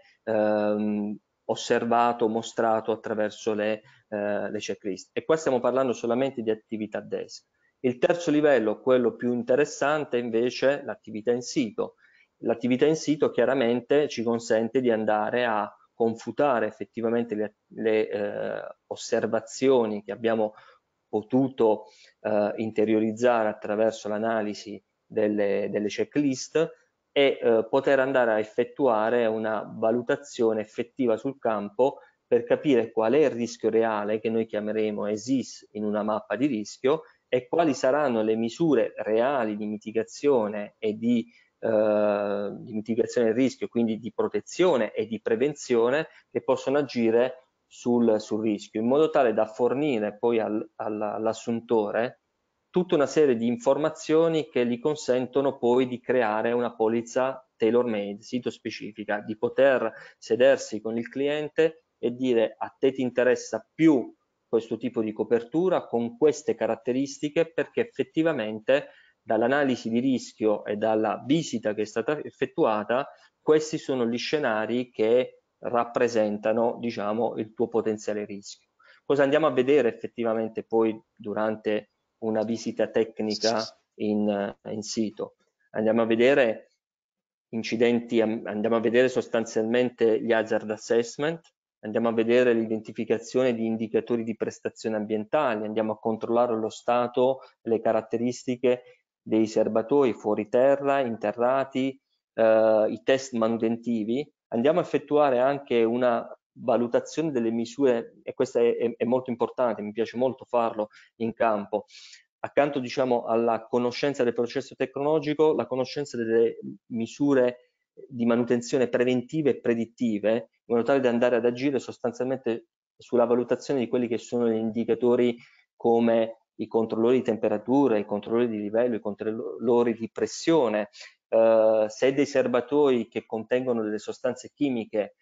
osservato, mostrato attraverso le checklist. E qua stiamo parlando solamente di attività desk. Il terzo livello, quello più interessante, invece, l'attività in sito. L'attività in sito chiaramente ci consente di andare a confutare effettivamente le osservazioni che abbiamo potuto interiorizzare attraverso l'analisi delle checklist e poter andare a effettuare una valutazione effettiva sul campo per capire qual è il rischio reale che noi chiameremo ESIS in una mappa di rischio e quali saranno le misure reali di mitigazione e di mitigazione del rischio, quindi di protezione e di prevenzione che possono agire sul rischio, in modo tale da fornire poi all'assuntore tutta una serie di informazioni che gli consentono poi di creare una polizza tailor-made, sito specifica, di poter sedersi con il cliente e dire: a te ti interessa più questo tipo di copertura con queste caratteristiche, perché effettivamente dall'analisi di rischio e dalla visita che è stata effettuata, questi sono gli scenari che rappresentano, diciamo, il tuo potenziale rischio. Cosa andiamo a vedere effettivamente poi durante una visita tecnica in sito? Andiamo a vedere incidenti, andiamo a vedere sostanzialmente gli hazard assessment, andiamo a vedere l'identificazione di indicatori di prestazione ambientali, andiamo a controllare lo stato, le caratteristiche dei serbatoi fuori terra, interrati, i test manutentivi. Andiamo a effettuare anche una valutazione delle misure, e questo è molto importante, mi piace molto farlo in campo. Accanto, diciamo, alla conoscenza del processo tecnologico, la conoscenza delle misure di manutenzione preventive e predittive, in modo tale da andare ad agire sostanzialmente sulla valutazione di quelli che sono gli indicatori come i controllori di temperatura, i controllori di livello, i controllori di pressione, se dei serbatoi che contengono delle sostanze chimiche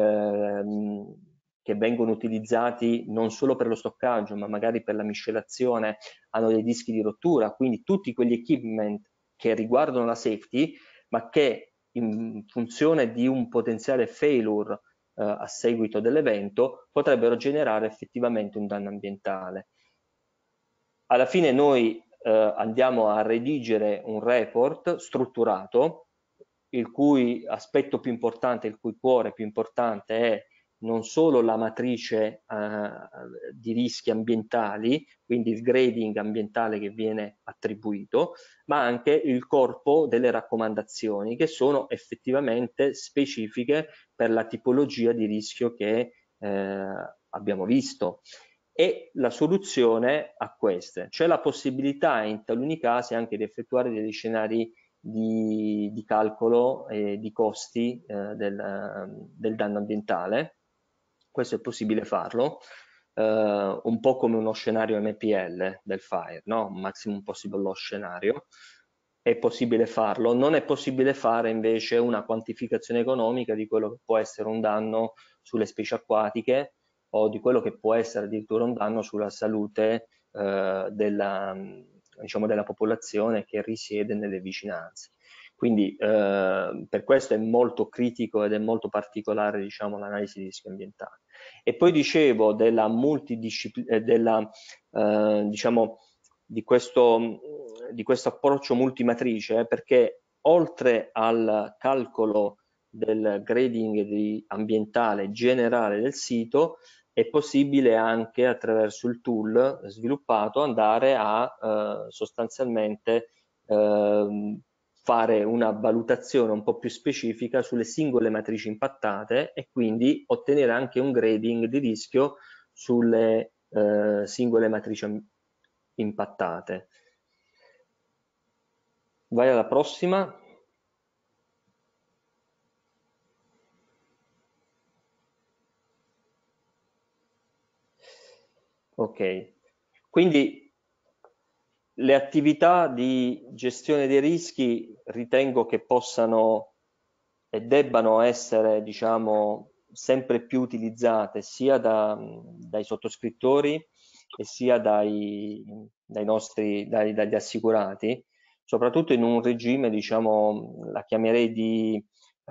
che vengono utilizzati non solo per lo stoccaggio, ma magari per la miscelazione, hanno dei rischi di rottura, quindi tutti quegli equipment che riguardano la safety, ma che in funzione di un potenziale failure a seguito dell'evento, potrebbero generare effettivamente un danno ambientale. Alla fine noi andiamo a redigere un report strutturato, il cui aspetto più importante, il cui cuore più importante è non solo la matrice di rischi ambientali, quindi il grading ambientale che viene attribuito, ma anche il corpo delle raccomandazioni che sono effettivamente specifiche per la tipologia di rischio che abbiamo visto. E la soluzione a queste, c'è la possibilità in taluni casi anche di effettuare degli scenari di calcolo e di costi del danno ambientale. Questo è possibile farlo, un po' come uno scenario MPL del FIRE, no? Un maximum possible loss scenario. È possibile farlo, non è possibile fare invece una quantificazione economica di quello che può essere un danno sulle specie acquatiche o di quello che può essere addirittura un danno sulla salute della popolazione che risiede nelle vicinanze. Quindi per questo è molto critico ed è molto particolare, diciamo, l'analisi di rischio ambientale. E poi dicevo della diciamo, di questo approccio multimatrice, perché oltre al calcolo del grading ambientale generale del sito, è possibile anche attraverso il tool sviluppato andare a sostanzialmente fare una valutazione un po' più specifica sulle singole matrici impattate e quindi ottenere anche un grading di rischio sulle singole matrici impattate. Vai alla prossima. Ok, quindi le attività di gestione dei rischi ritengo che possano e debbano essere, diciamo, sempre più utilizzate sia dai sottoscrittori e sia dagli assicurati, soprattutto in un regime, diciamo, la chiamerei di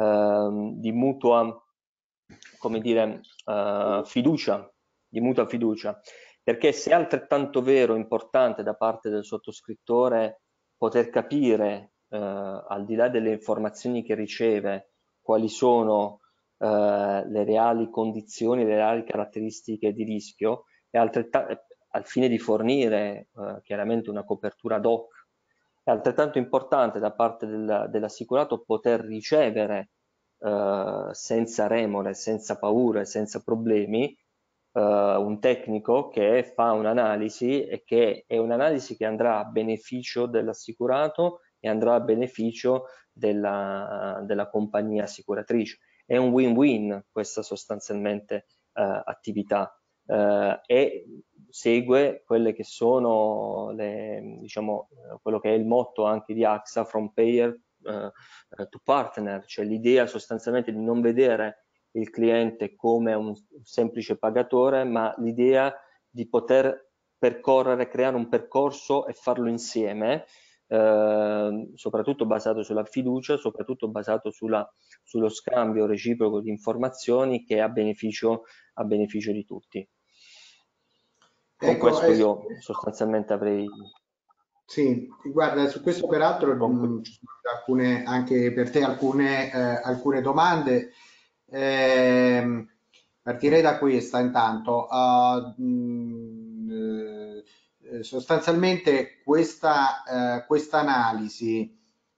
mutua, come dire, fiducia, di mutua fiducia. Perché se è altrettanto vero, importante da parte del sottoscrittore poter capire, al di là delle informazioni che riceve, quali sono le reali condizioni, le reali caratteristiche di rischio, e al fine di fornire chiaramente una copertura ad hoc, è altrettanto importante da parte dell'assicurato poter ricevere senza remore, senza paure, senza problemi, un tecnico che fa un'analisi e che è un'analisi che andrà a beneficio dell'assicurato e andrà a beneficio della compagnia assicuratrice. È un win-win questa sostanzialmente attività e segue quelle che sono diciamo, quello che è il motto anche di AXA, from payer to partner, cioè l'idea sostanzialmente di non vedere il cliente come un semplice pagatore, ma l'idea di poter percorrere, creare un percorso e farlo insieme, soprattutto basato sulla fiducia, soprattutto basato sullo scambio reciproco di informazioni che è a beneficio di tutti. Con questo io sostanzialmente avrei... Sì, guarda, su questo peraltro ci sono anche per te alcune domande. Partirei da questa intanto. Sostanzialmente questa analisi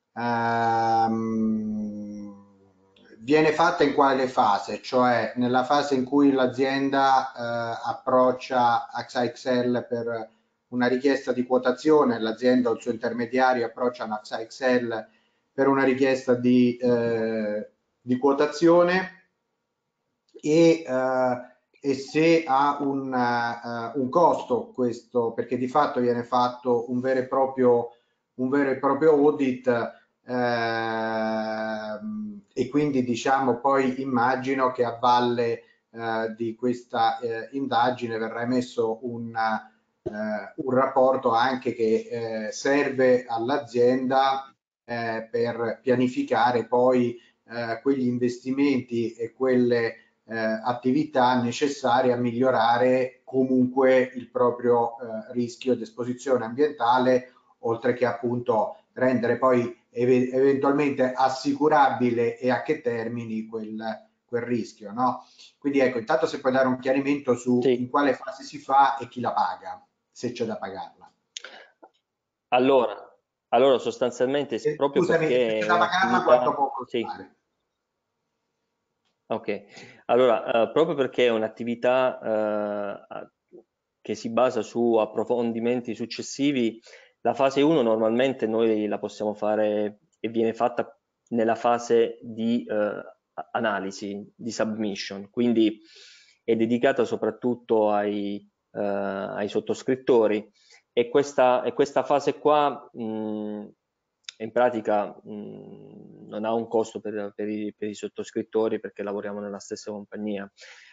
viene fatta in quale fase? Cioè nella fase in cui l'azienda approccia AXA XL per una richiesta di quotazione, l'azienda o il suo intermediario approcciano AXA XL per una richiesta di quotazione e se ha un costo questo, perché di fatto viene fatto un vero e proprio audit e quindi diciamo poi immagino che a valle di questa indagine verrà emesso un rapporto anche che serve all'azienda per pianificare poi quegli investimenti e quelle attività necessarie a migliorare comunque il proprio rischio di esposizione ambientale, oltre che appunto rendere poi eventualmente assicurabile e a che termini quel rischio, no? Quindi ecco, intanto se puoi dare un chiarimento su in quale fase si fa e chi la paga, se c'è da pagarla. Allora sostanzialmente proprio scusami, perché se c'è è da pagarla, quanto può costare? Ok, allora proprio perché è un'attività che si basa su approfondimenti successivi, la fase 1 normalmente noi la possiamo fare e viene fatta nella fase di analisi, di submission, quindi è dedicata soprattutto ai sottoscrittori e questa fase qua in pratica non ha un costo per i sottoscrittori perché lavoriamo nella stessa compagnia.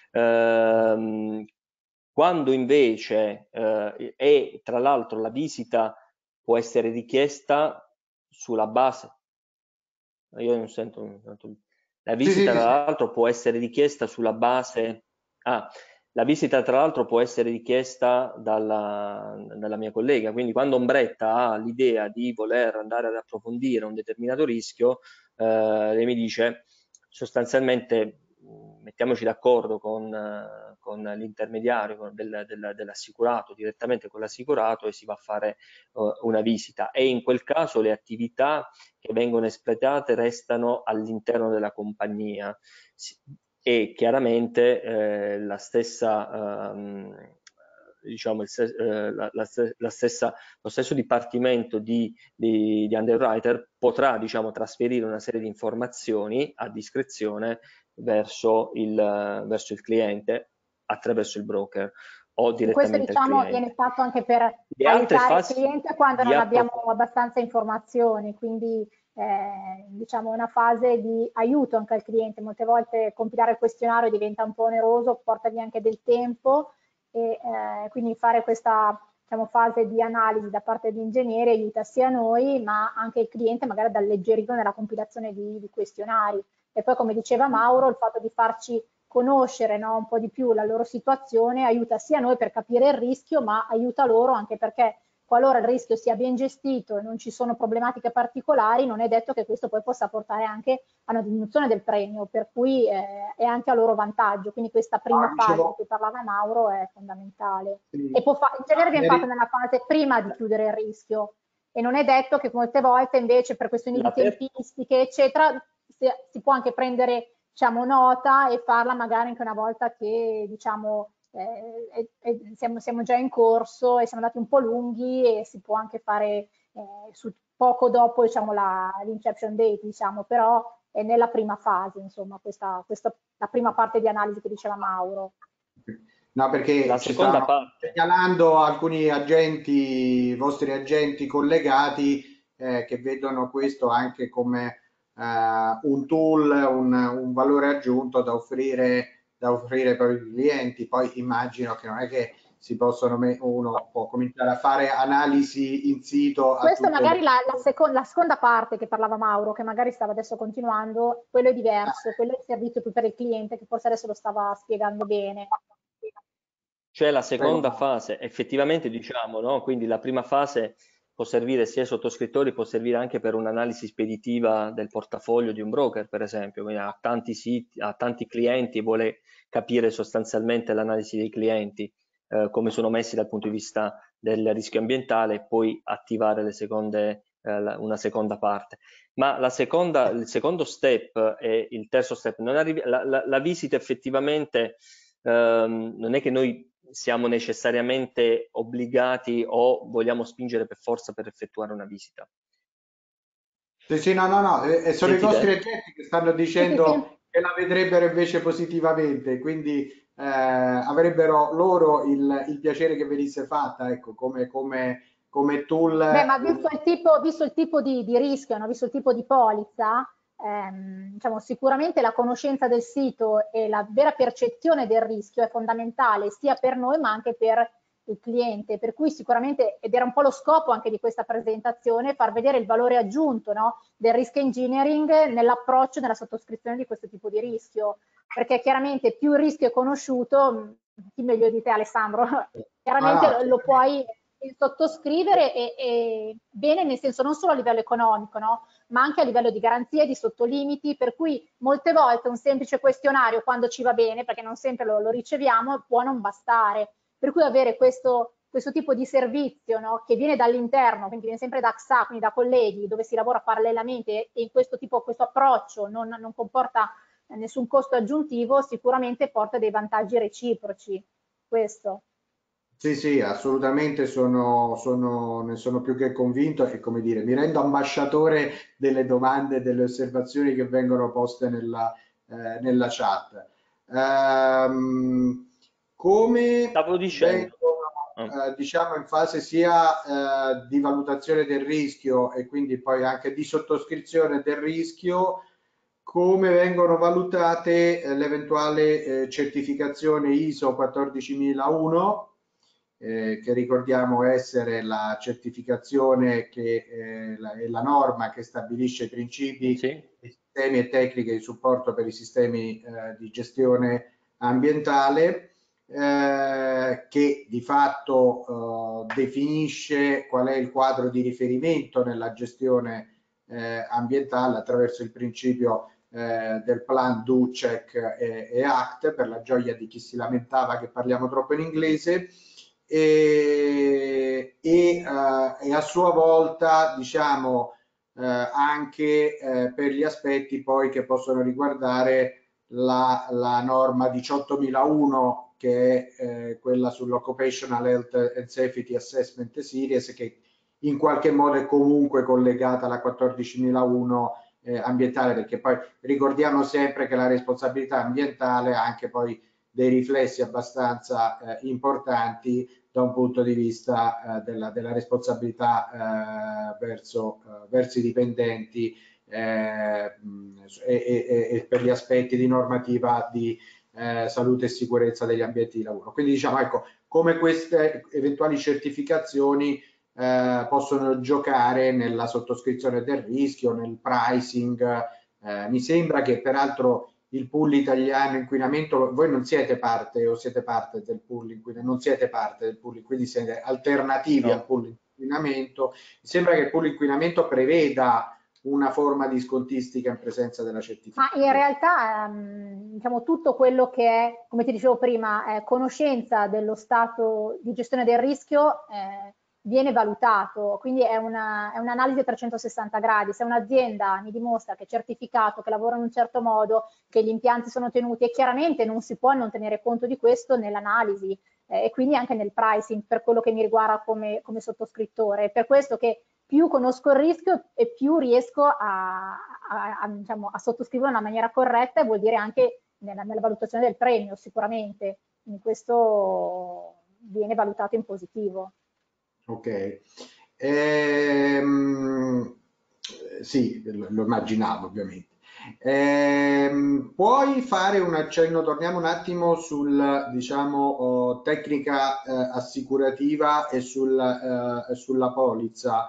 Quando invece e tra l'altro la visita può essere richiesta sulla base, io non sento, la visita tra l'altro può essere richiesta sulla base, la visita tra l'altro può essere richiesta dalla mia collega, quindi quando Ombretta ha l'idea di voler andare ad approfondire un determinato rischio, lei mi dice sostanzialmente mettiamoci d'accordo con l'intermediario dell'assicurato, direttamente con l'assicurato e si va a fare una visita e in quel caso le attività che vengono espletate restano all'interno della compagnia e chiaramente la stessa diciamo lo stesso dipartimento di underwriter potrà diciamo trasferire una serie di informazioni a discrezione verso il cliente attraverso il broker o direttamente al cliente. Questo cliente. viene fatto anche per Le aiutare il cliente quando non abbiamo approfondimento. abbastanza informazioni, quindi diciamo una fase di aiuto anche al cliente. Molte volte compilare il questionario diventa un po' oneroso, porta via anche del tempo e quindi fare questa diciamo, fase di analisi da parte dell'ingegnere aiuta sia noi ma anche il cliente magari ad alleggerirlo nella compilazione di questionari. E poi come diceva Mauro, il fatto di farci conoscere un po' di più la loro situazione aiuta sia noi per capire il rischio, ma aiuta loro anche perché qualora il rischio sia ben gestito e non ci sono problematiche particolari, non è detto che questo poi possa portare anche a una diminuzione del premio, per cui è anche a loro vantaggio. Quindi questa prima fase di cui parlava Mauro è fondamentale. Sì. E in genere viene fatta nella fase prima di chiudere il rischio. E non è detto che molte volte invece per questioni di tempistiche, eccetera, si può anche prendere diciamo, nota e farla magari anche una volta che diciamo, siamo già in corso e siamo andati un po' lunghi e si può anche fare poco dopo diciamo, l'inception date, diciamo, però è nella prima fase, insomma, questa la prima parte di analisi che diceva Mauro. No, perché ci stanno segnalando alcuni agenti, vostri agenti collegati che vedono questo anche come un tool, un valore aggiunto da offrire ai propri clienti. Poi immagino che non è che si possono, uno può cominciare a fare analisi in sito. Questo magari la seconda parte che parlava Mauro, che magari stava adesso continuando, quello è diverso, quello è il servizio più per il cliente, che forse adesso lo stava spiegando bene. Cioè la seconda fase, effettivamente diciamo, no? Quindi la prima fase può servire sia ai sottoscrittori, può servire anche per un'analisi speditiva del portafoglio di un broker, per esempio, quindi ha tanti siti, ha tanti clienti e vuole capire sostanzialmente l'analisi dei clienti, come sono messi dal punto di vista del rischio ambientale e poi attivare una seconda parte. Ma il secondo step e il terzo step, la visita effettivamente non è che noi siamo necessariamente obbligati o vogliamo spingere per forza per effettuare una visita. Sì, no, sono i vostri agenti che stanno dicendo che la vedrebbero invece positivamente, quindi avrebbero loro il piacere che venisse fatta, ecco, come tool. Beh, ma visto il tipo di rischio, no? Visto il tipo di polizza, diciamo, sicuramente la conoscenza del sito e la vera percezione del rischio è fondamentale sia per noi ma anche per il cliente, per cui sicuramente, ed era un po' lo scopo anche di questa presentazione, far vedere il valore aggiunto, no, del risk engineering nell'approccio, nella sottoscrizione di questo tipo di rischio, perché chiaramente più il rischio è conosciuto, chi meglio di te Alessandro, chiaramente lo puoi sottoscrivere e bene, nel senso non solo a livello economico, no, ma anche a livello di garanzie, di sottolimiti, per cui molte volte un semplice questionario, quando ci va bene, perché non sempre lo riceviamo, può non bastare. Per cui avere questo tipo di servizio, no, che viene dall'interno, quindi viene sempre da AXA, quindi da colleghi, dove si lavora parallelamente e in questo approccio non comporta nessun costo aggiuntivo, sicuramente porta dei vantaggi reciproci. Questo. Sì, sì, assolutamente ne sono più che convinto e come dire, mi rendo ambasciatore delle domande e delle osservazioni che vengono poste nella chat. Come Stavo dicendo. vengono, diciamo, in fase sia di valutazione del rischio e quindi poi anche di sottoscrizione del rischio, come vengono valutate l'eventuale certificazione ISO 14001, che ricordiamo essere la certificazione che è la norma che stabilisce i principi, Sì. i sistemi e tecniche di supporto per i sistemi di gestione ambientale, che di fatto definisce qual è il quadro di riferimento nella gestione ambientale attraverso il principio del plan, do, check e act, per la gioia di chi si lamentava che parliamo troppo in inglese, e a sua volta, diciamo, anche per gli aspetti poi che possono riguardare la norma 18001, che è quella sull'Occupational Health and Safety Assessment Series, che in qualche modo è comunque collegata alla 14001 ambientale, perché poi ricordiamo sempre che la responsabilità ambientale ha anche poi dei riflessi abbastanza importanti da un punto di vista della responsabilità verso i dipendenti e per gli aspetti di normativa di salute e sicurezza degli ambienti di lavoro. Quindi diciamo, ecco, come queste eventuali certificazioni possono giocare nella sottoscrizione del rischio, nel pricing. Mi sembra che peraltro il pool italiano inquinamento, voi non siete parte o siete parte del pool inquinamento, non siete parte del pool, quindi siete alternativi al pool inquinamento. Mi sembra che il pool inquinamento preveda una forma di scontistica in presenza della certificazione. Ma in realtà diciamo, tutto quello che è, come ti dicevo prima, conoscenza dello stato di gestione del rischio viene valutato, quindi è un'analisi a 360 gradi. Se un'azienda mi dimostra che è certificato, che lavora in un certo modo, che gli impianti sono tenuti, e chiaramente non si può non tenere conto di questo nell'analisi e quindi anche nel pricing per quello che mi riguarda come sottoscrittore. Per questo che più conosco il rischio e più riesco diciamo, a sottoscrivere in una maniera corretta, e vuol dire anche nella valutazione del premio sicuramente. Quindi questo viene valutato in positivo. Ok, sì, lo immaginavo ovviamente. Puoi fare un accenno, torniamo un attimo sul, diciamo, tecnica assicurativa e sulla polizza.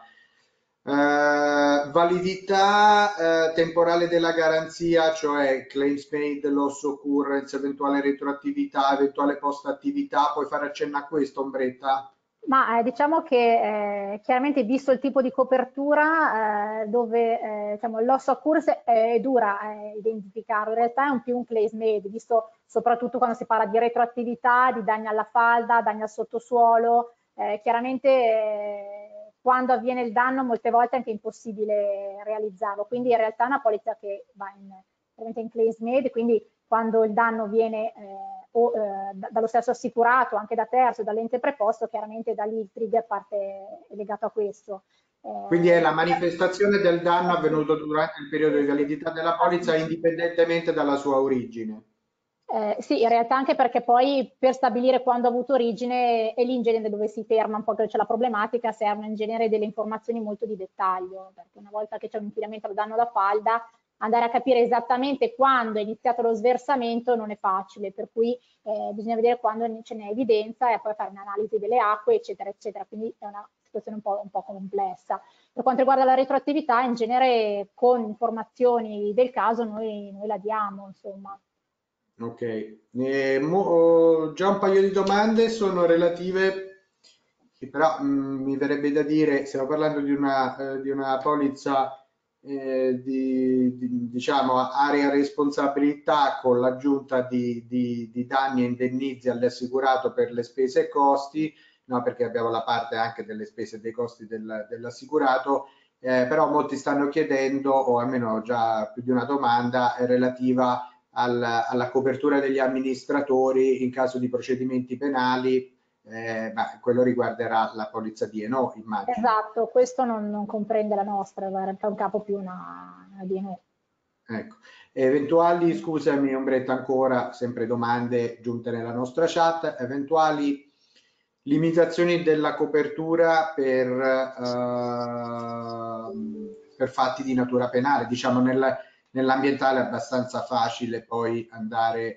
Validità temporale della garanzia, cioè claims made, loss occurrence, eventuale retroattività, eventuale post attività, puoi fare accenno a questo, Ombretta? Ma diciamo che chiaramente visto il tipo di copertura dove diciamo, il loss occurrence è dura identificarlo, in realtà è più un claims made, visto soprattutto quando si parla di retroattività, di danni alla falda, danni al sottosuolo, chiaramente quando avviene il danno molte volte è anche impossibile realizzarlo, quindi in realtà è una polizza che va in claims made, quindi quando il danno viene dallo stesso assicurato, anche da terzo, dall'ente preposto, chiaramente da lì il trigger parte legato a questo. Quindi è la manifestazione del danno avvenuto durante il periodo di validità della polizza indipendentemente dalla sua origine. Sì, in realtà anche perché poi per stabilire quando ha avuto origine è lì in genere dove si ferma un po' che c'è la problematica, servono in genere delle informazioni molto di dettaglio, perché una volta che c'è un inquinamento al danno da falda, andare a capire esattamente quando è iniziato lo sversamento non è facile, per cui bisogna vedere quando ce n'è evidenza e poi fare un'analisi delle acque, eccetera, eccetera. Quindi è una situazione un po' complessa. Per quanto riguarda la retroattività, in genere con informazioni del caso noi la diamo, insomma. Ok, già un paio di domande sono relative, che però mi verrebbe da dire, stiamo parlando di una polizza diciamo area responsabilità con l'aggiunta di danni e indennizi all'assicurato per le spese e costi, no, perché abbiamo la parte anche delle spese e dei costi dell'assicurato, però molti stanno chiedendo, o almeno già più di una domanda, è relativa alla copertura degli amministratori in caso di procedimenti penali, ma quello riguarderà la polizza D&O, immagino. Esatto, questo non comprende la nostra, fa un capo più una D&O. Ecco. Eventuali, scusami Ombretta ancora, sempre domande giunte nella nostra chat, eventuali limitazioni della copertura per fatti di natura penale, diciamo nell'ambientale è abbastanza facile poi andare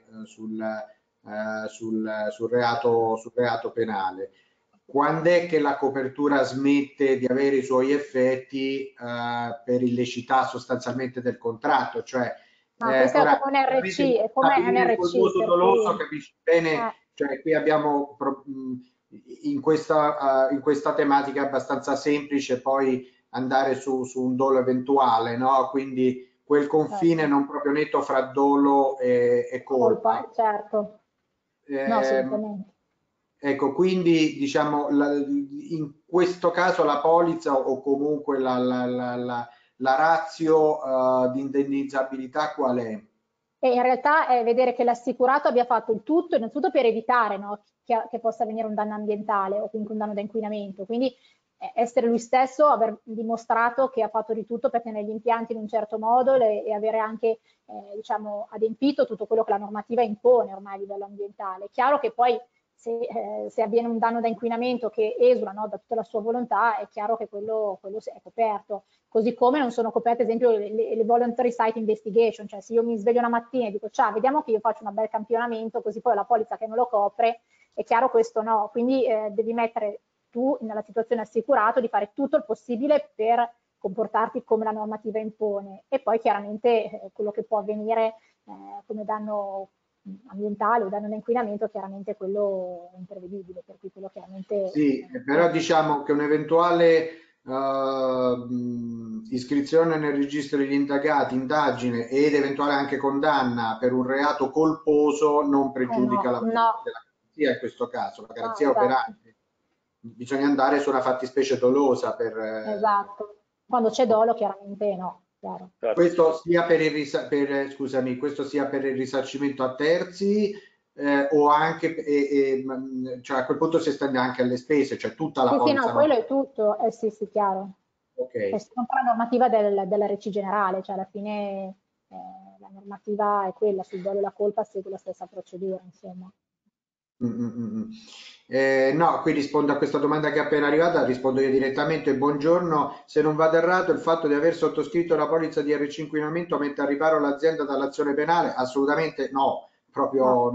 sul reato penale. Quando è che la copertura smette di avere i suoi effetti per illecità sostanzialmente del contratto? Cioè, questo ora, è come un RC, è come un stabilire il RC, colposo per doloso, cui capisci bene? Cioè, qui abbiamo in questa tematica abbastanza semplice poi andare su un dolo eventuale, no? Quindi quel confine certo, non proprio netto fra dolo e colpa. certo, no, assolutamente. Ecco, quindi diciamo in questo caso la polizza o comunque la ratio di indennizzabilità qual è? E in realtà è vedere che l'assicurato abbia fatto il tutto, innanzitutto per evitare, no, che possa venire un danno ambientale o comunque un danno da inquinamento. Quindi essere lui stesso, aver dimostrato che ha fatto di tutto per tenere gli impianti in un certo modo e avere anche diciamo, adempito tutto quello che la normativa impone ormai a livello ambientale. È chiaro che poi se avviene un danno da inquinamento che esula, no, da tutta la sua volontà, è chiaro che quello è coperto. Così come non sono coperte, ad esempio, le voluntary site investigation, cioè se io mi sveglio una mattina e dico ciao, vediamo che io faccio un bel campionamento, così poi la polizza che me lo copre, è chiaro questo no. Quindi devi mettere tu nella situazione assicurato di fare tutto il possibile per comportarti come la normativa impone e poi chiaramente quello che può avvenire come danno ambientale o danno da inquinamento chiaramente quello è imprevedibile, per cui quello chiaramente Sì, però diciamo che un'eventuale iscrizione nel registro degli indagati, indagine ed eventuale anche condanna per un reato colposo non pregiudica la validità della garanzia in questo caso, la garanzia è esatto. operante. Bisogna andare su una fattispecie dolosa per... Esatto, quando c'è dolo chiaramente no, chiaro. Questo sia scusami, questo sia per il risarcimento a terzi o anche, cioè a quel punto si estende anche alle spese, cioè tutta la Sì, sì, polizza no, quello è tutto, sì, sì, chiaro. Ok. È sempre la normativa dell'RC generale, cioè alla fine la normativa è quella, sul dolo e la colpa segue la stessa procedura, insomma. No, qui rispondo a questa domanda che è appena arrivata, rispondo io direttamente. Buongiorno, se non vado errato, il fatto di aver sottoscritto la polizza di RC inquinamento mette a riparo l'azienda dall'azione penale? Assolutamente no, proprio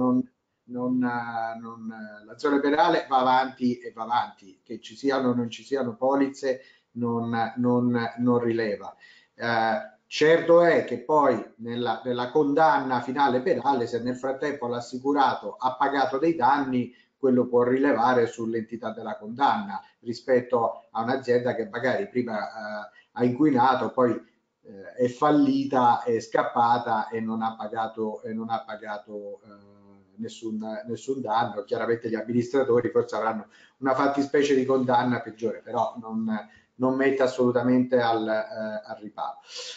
l'azione penale va avanti e va avanti, che ci siano o non ci siano polizze non rileva. Certo è che poi nella condanna finale penale, se nel frattempo l'assicurato ha pagato dei danni, quello può rilevare sull'entità della condanna rispetto a un'azienda che magari prima ha inquinato, poi è fallita, è scappata e non ha pagato nessun danno. Chiaramente gli amministratori forse avranno una fattispecie di condanna peggiore, però non mette assolutamente al riparo.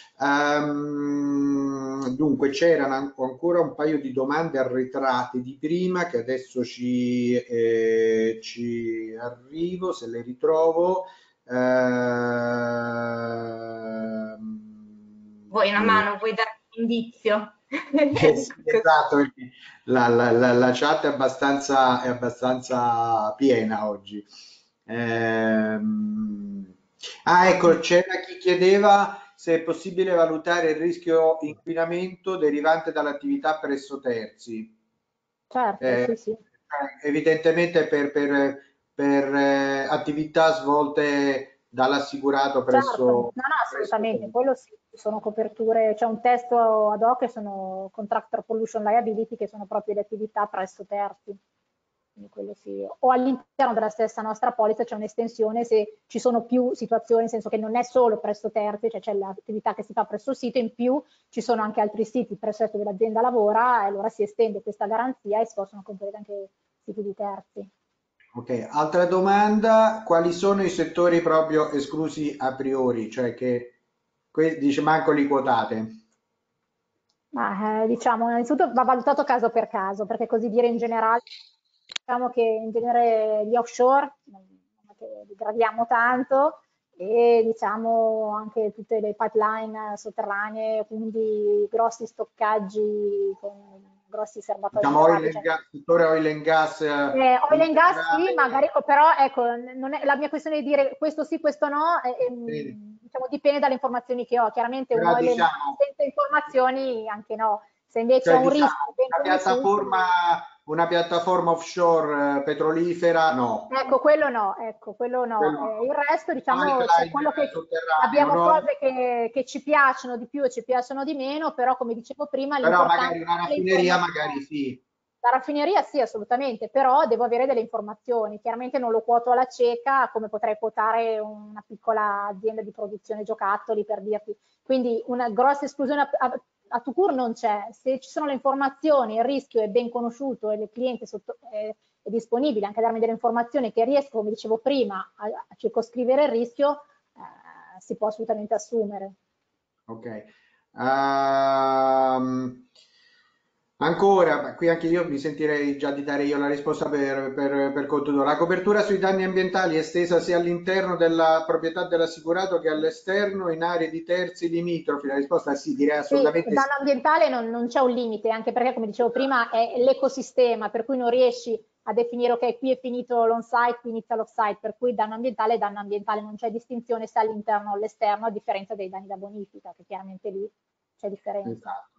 Dunque c'erano ancora un paio di domande arretrate di prima che adesso ci arrivo se le ritrovo. Vuoi una mano? Vuoi dare un indizio? Esatto, la chat è abbastanza piena oggi. Ecco, c'era chi chiedeva se è possibile valutare il rischio inquinamento derivante dall'attività presso terzi. Certo, sì. Evidentemente per attività svolte dall'assicurato Certo, no, presso assolutamente, terzi. quello sì, ci sono coperture, c'è un testo ad hoc che sono contractor pollution liability, che sono proprio le attività presso terzi. Quindi quello sì. O all'interno della stessa nostra polizza c'è un'estensione se ci sono più situazioni, nel senso che non è solo presso terzi, cioè c'è l'attività che si fa presso il sito, in più ci sono anche altri siti presso dove l'azienda lavora, e allora si estende questa garanzia e si possono comprare anche siti di terzi. Ok, altra domanda, quali sono i settori proprio esclusi a priori, cioè che dice manco li quotate? Ma diciamo, innanzitutto va valutato caso per caso, perché così dire in generale, diciamo che in genere gli offshore non è che li gradiamo tanto, e diciamo anche tutte le pipeline sotterranee, quindi grossi stoccaggi con grossi serbatoi Diciamo oil sterrati. and gas, settore oil and gas Oil in and gas sì, generale, magari, però ecco, non è la mia questione di dire questo sì, questo no, diciamo, dipende dalle informazioni che ho. Chiaramente un però oil and gas diciamo, senza informazioni anche no. Se invece cioè, ho un diciamo rischio ben conosciuto, una piattaforma offshore petrolifera, no. ecco, quello no, ecco, quello no. Quello no. Il resto, diciamo, c'è Pipeline quello che sotterraneo, abbiamo no? cose che ci piacciono di più e ci piacciono di meno, però come dicevo prima, Però l'importante magari una è le raffineria, magari informazioni. sì. La raffineria sì, assolutamente, però devo avere delle informazioni. Chiaramente non lo quoto alla cieca, come potrei quotare una piccola azienda di produzione giocattoli, per dirti. Quindi una grossa esclusione a tout court non c'è. Se ci sono le informazioni, il rischio è ben conosciuto e il cliente è disponibile anche a darmi delle informazioni che riesco, come dicevo prima, a circoscrivere il rischio, si può assolutamente assumere. Ok. Ancora, qui anche io mi sentirei già di dare io la risposta per conto tuo. La copertura sui danni ambientali è estesa sia all'interno della proprietà dell'assicurato che all'esterno in aree di terzi limitrofi? La risposta è sì, direi Sì, assolutamente sì. danno ambientale non c'è un limite, anche perché, come dicevo prima, è l'ecosistema, per cui non riesci a definire, ok, qui è finito l'on-site, qui inizia l'off-site, per cui danno ambientale, non c'è distinzione se all'interno o all'esterno, a differenza dei danni da bonifica, che chiaramente lì c'è differenza. Esatto.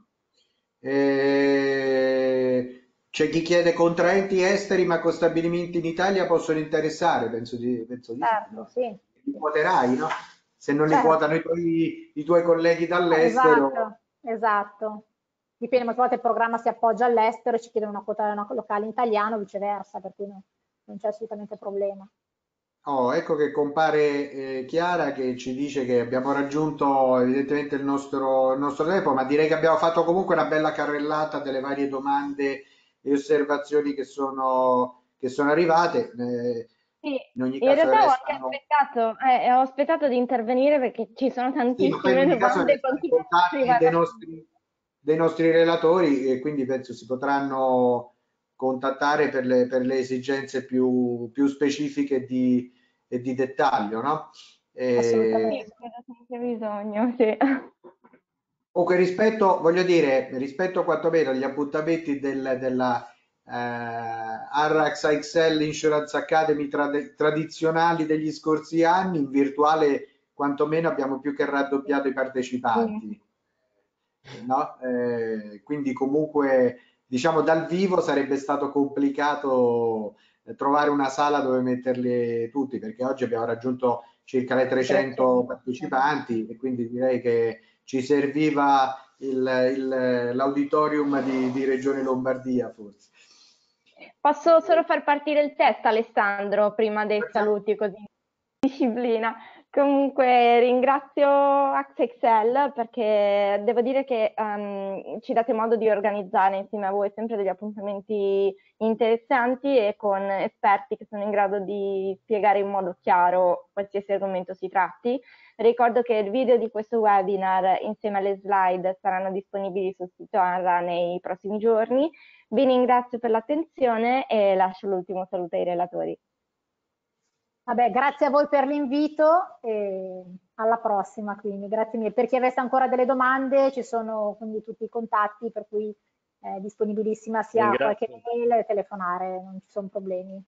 C'è chi chiede contraenti esteri ma con stabilimenti in Italia possono interessare? Penso di sì, Certo, no? sì, Li sì. quoterai, no? Se non li Certo. quotano i tuoi colleghi dall'estero. Esatto. Dipende, molte volte il programma si appoggia all'estero e ci chiedono una quota locale in italiano, viceversa, per cui non c'è assolutamente problema. Oh, ecco che compare Chiara che ci dice che abbiamo raggiunto evidentemente il nostro tempo, ma direi che abbiamo fatto comunque una bella carrellata delle varie domande e osservazioni che sono arrivate. Sì, In ogni in caso realtà restano. ho aspettato di intervenire perché ci sono Sì, ma poi in tantissime ogni caso domande e restano i continuano ad contatti arrivare. dei nostri relatori e quindi penso si potranno contattare per le esigenze più specifiche e di dettaglio, no? Sì, E, Assolutamente. credo ce ne sia bisogno, sì. comunque voglio dire, rispetto quantomeno agli appuntamenti della Arrax XL Insurance Academy tradizionali degli scorsi anni, in virtuale quantomeno abbiamo più che raddoppiato i Sì. partecipanti, no? Quindi comunque diciamo dal vivo sarebbe stato complicato trovare una sala dove metterli tutti, perché oggi abbiamo raggiunto circa le 300 300. partecipanti e quindi direi che ci serviva l'auditorium di Regione Lombardia forse. Posso solo far partire il test, Alessandro, prima dei saluti, così disciplina. Comunque ringrazio AXEXL perché devo dire che ci date modo di organizzare insieme a voi sempre degli appuntamenti interessanti e con esperti che sono in grado di spiegare in modo chiaro qualsiasi argomento si tratti. Ricordo che il video di questo webinar insieme alle slide saranno disponibili sul sito ANRA nei prossimi giorni. Vi ringrazio per l'attenzione e lascio l'ultimo saluto ai relatori. Vabbè, grazie a voi per l'invito e alla prossima, quindi grazie mille. Per chi avesse ancora delle domande ci sono quindi tutti i contatti, per cui è disponibilissima sia qualche Ringrazio. mail che telefonare, non ci sono problemi.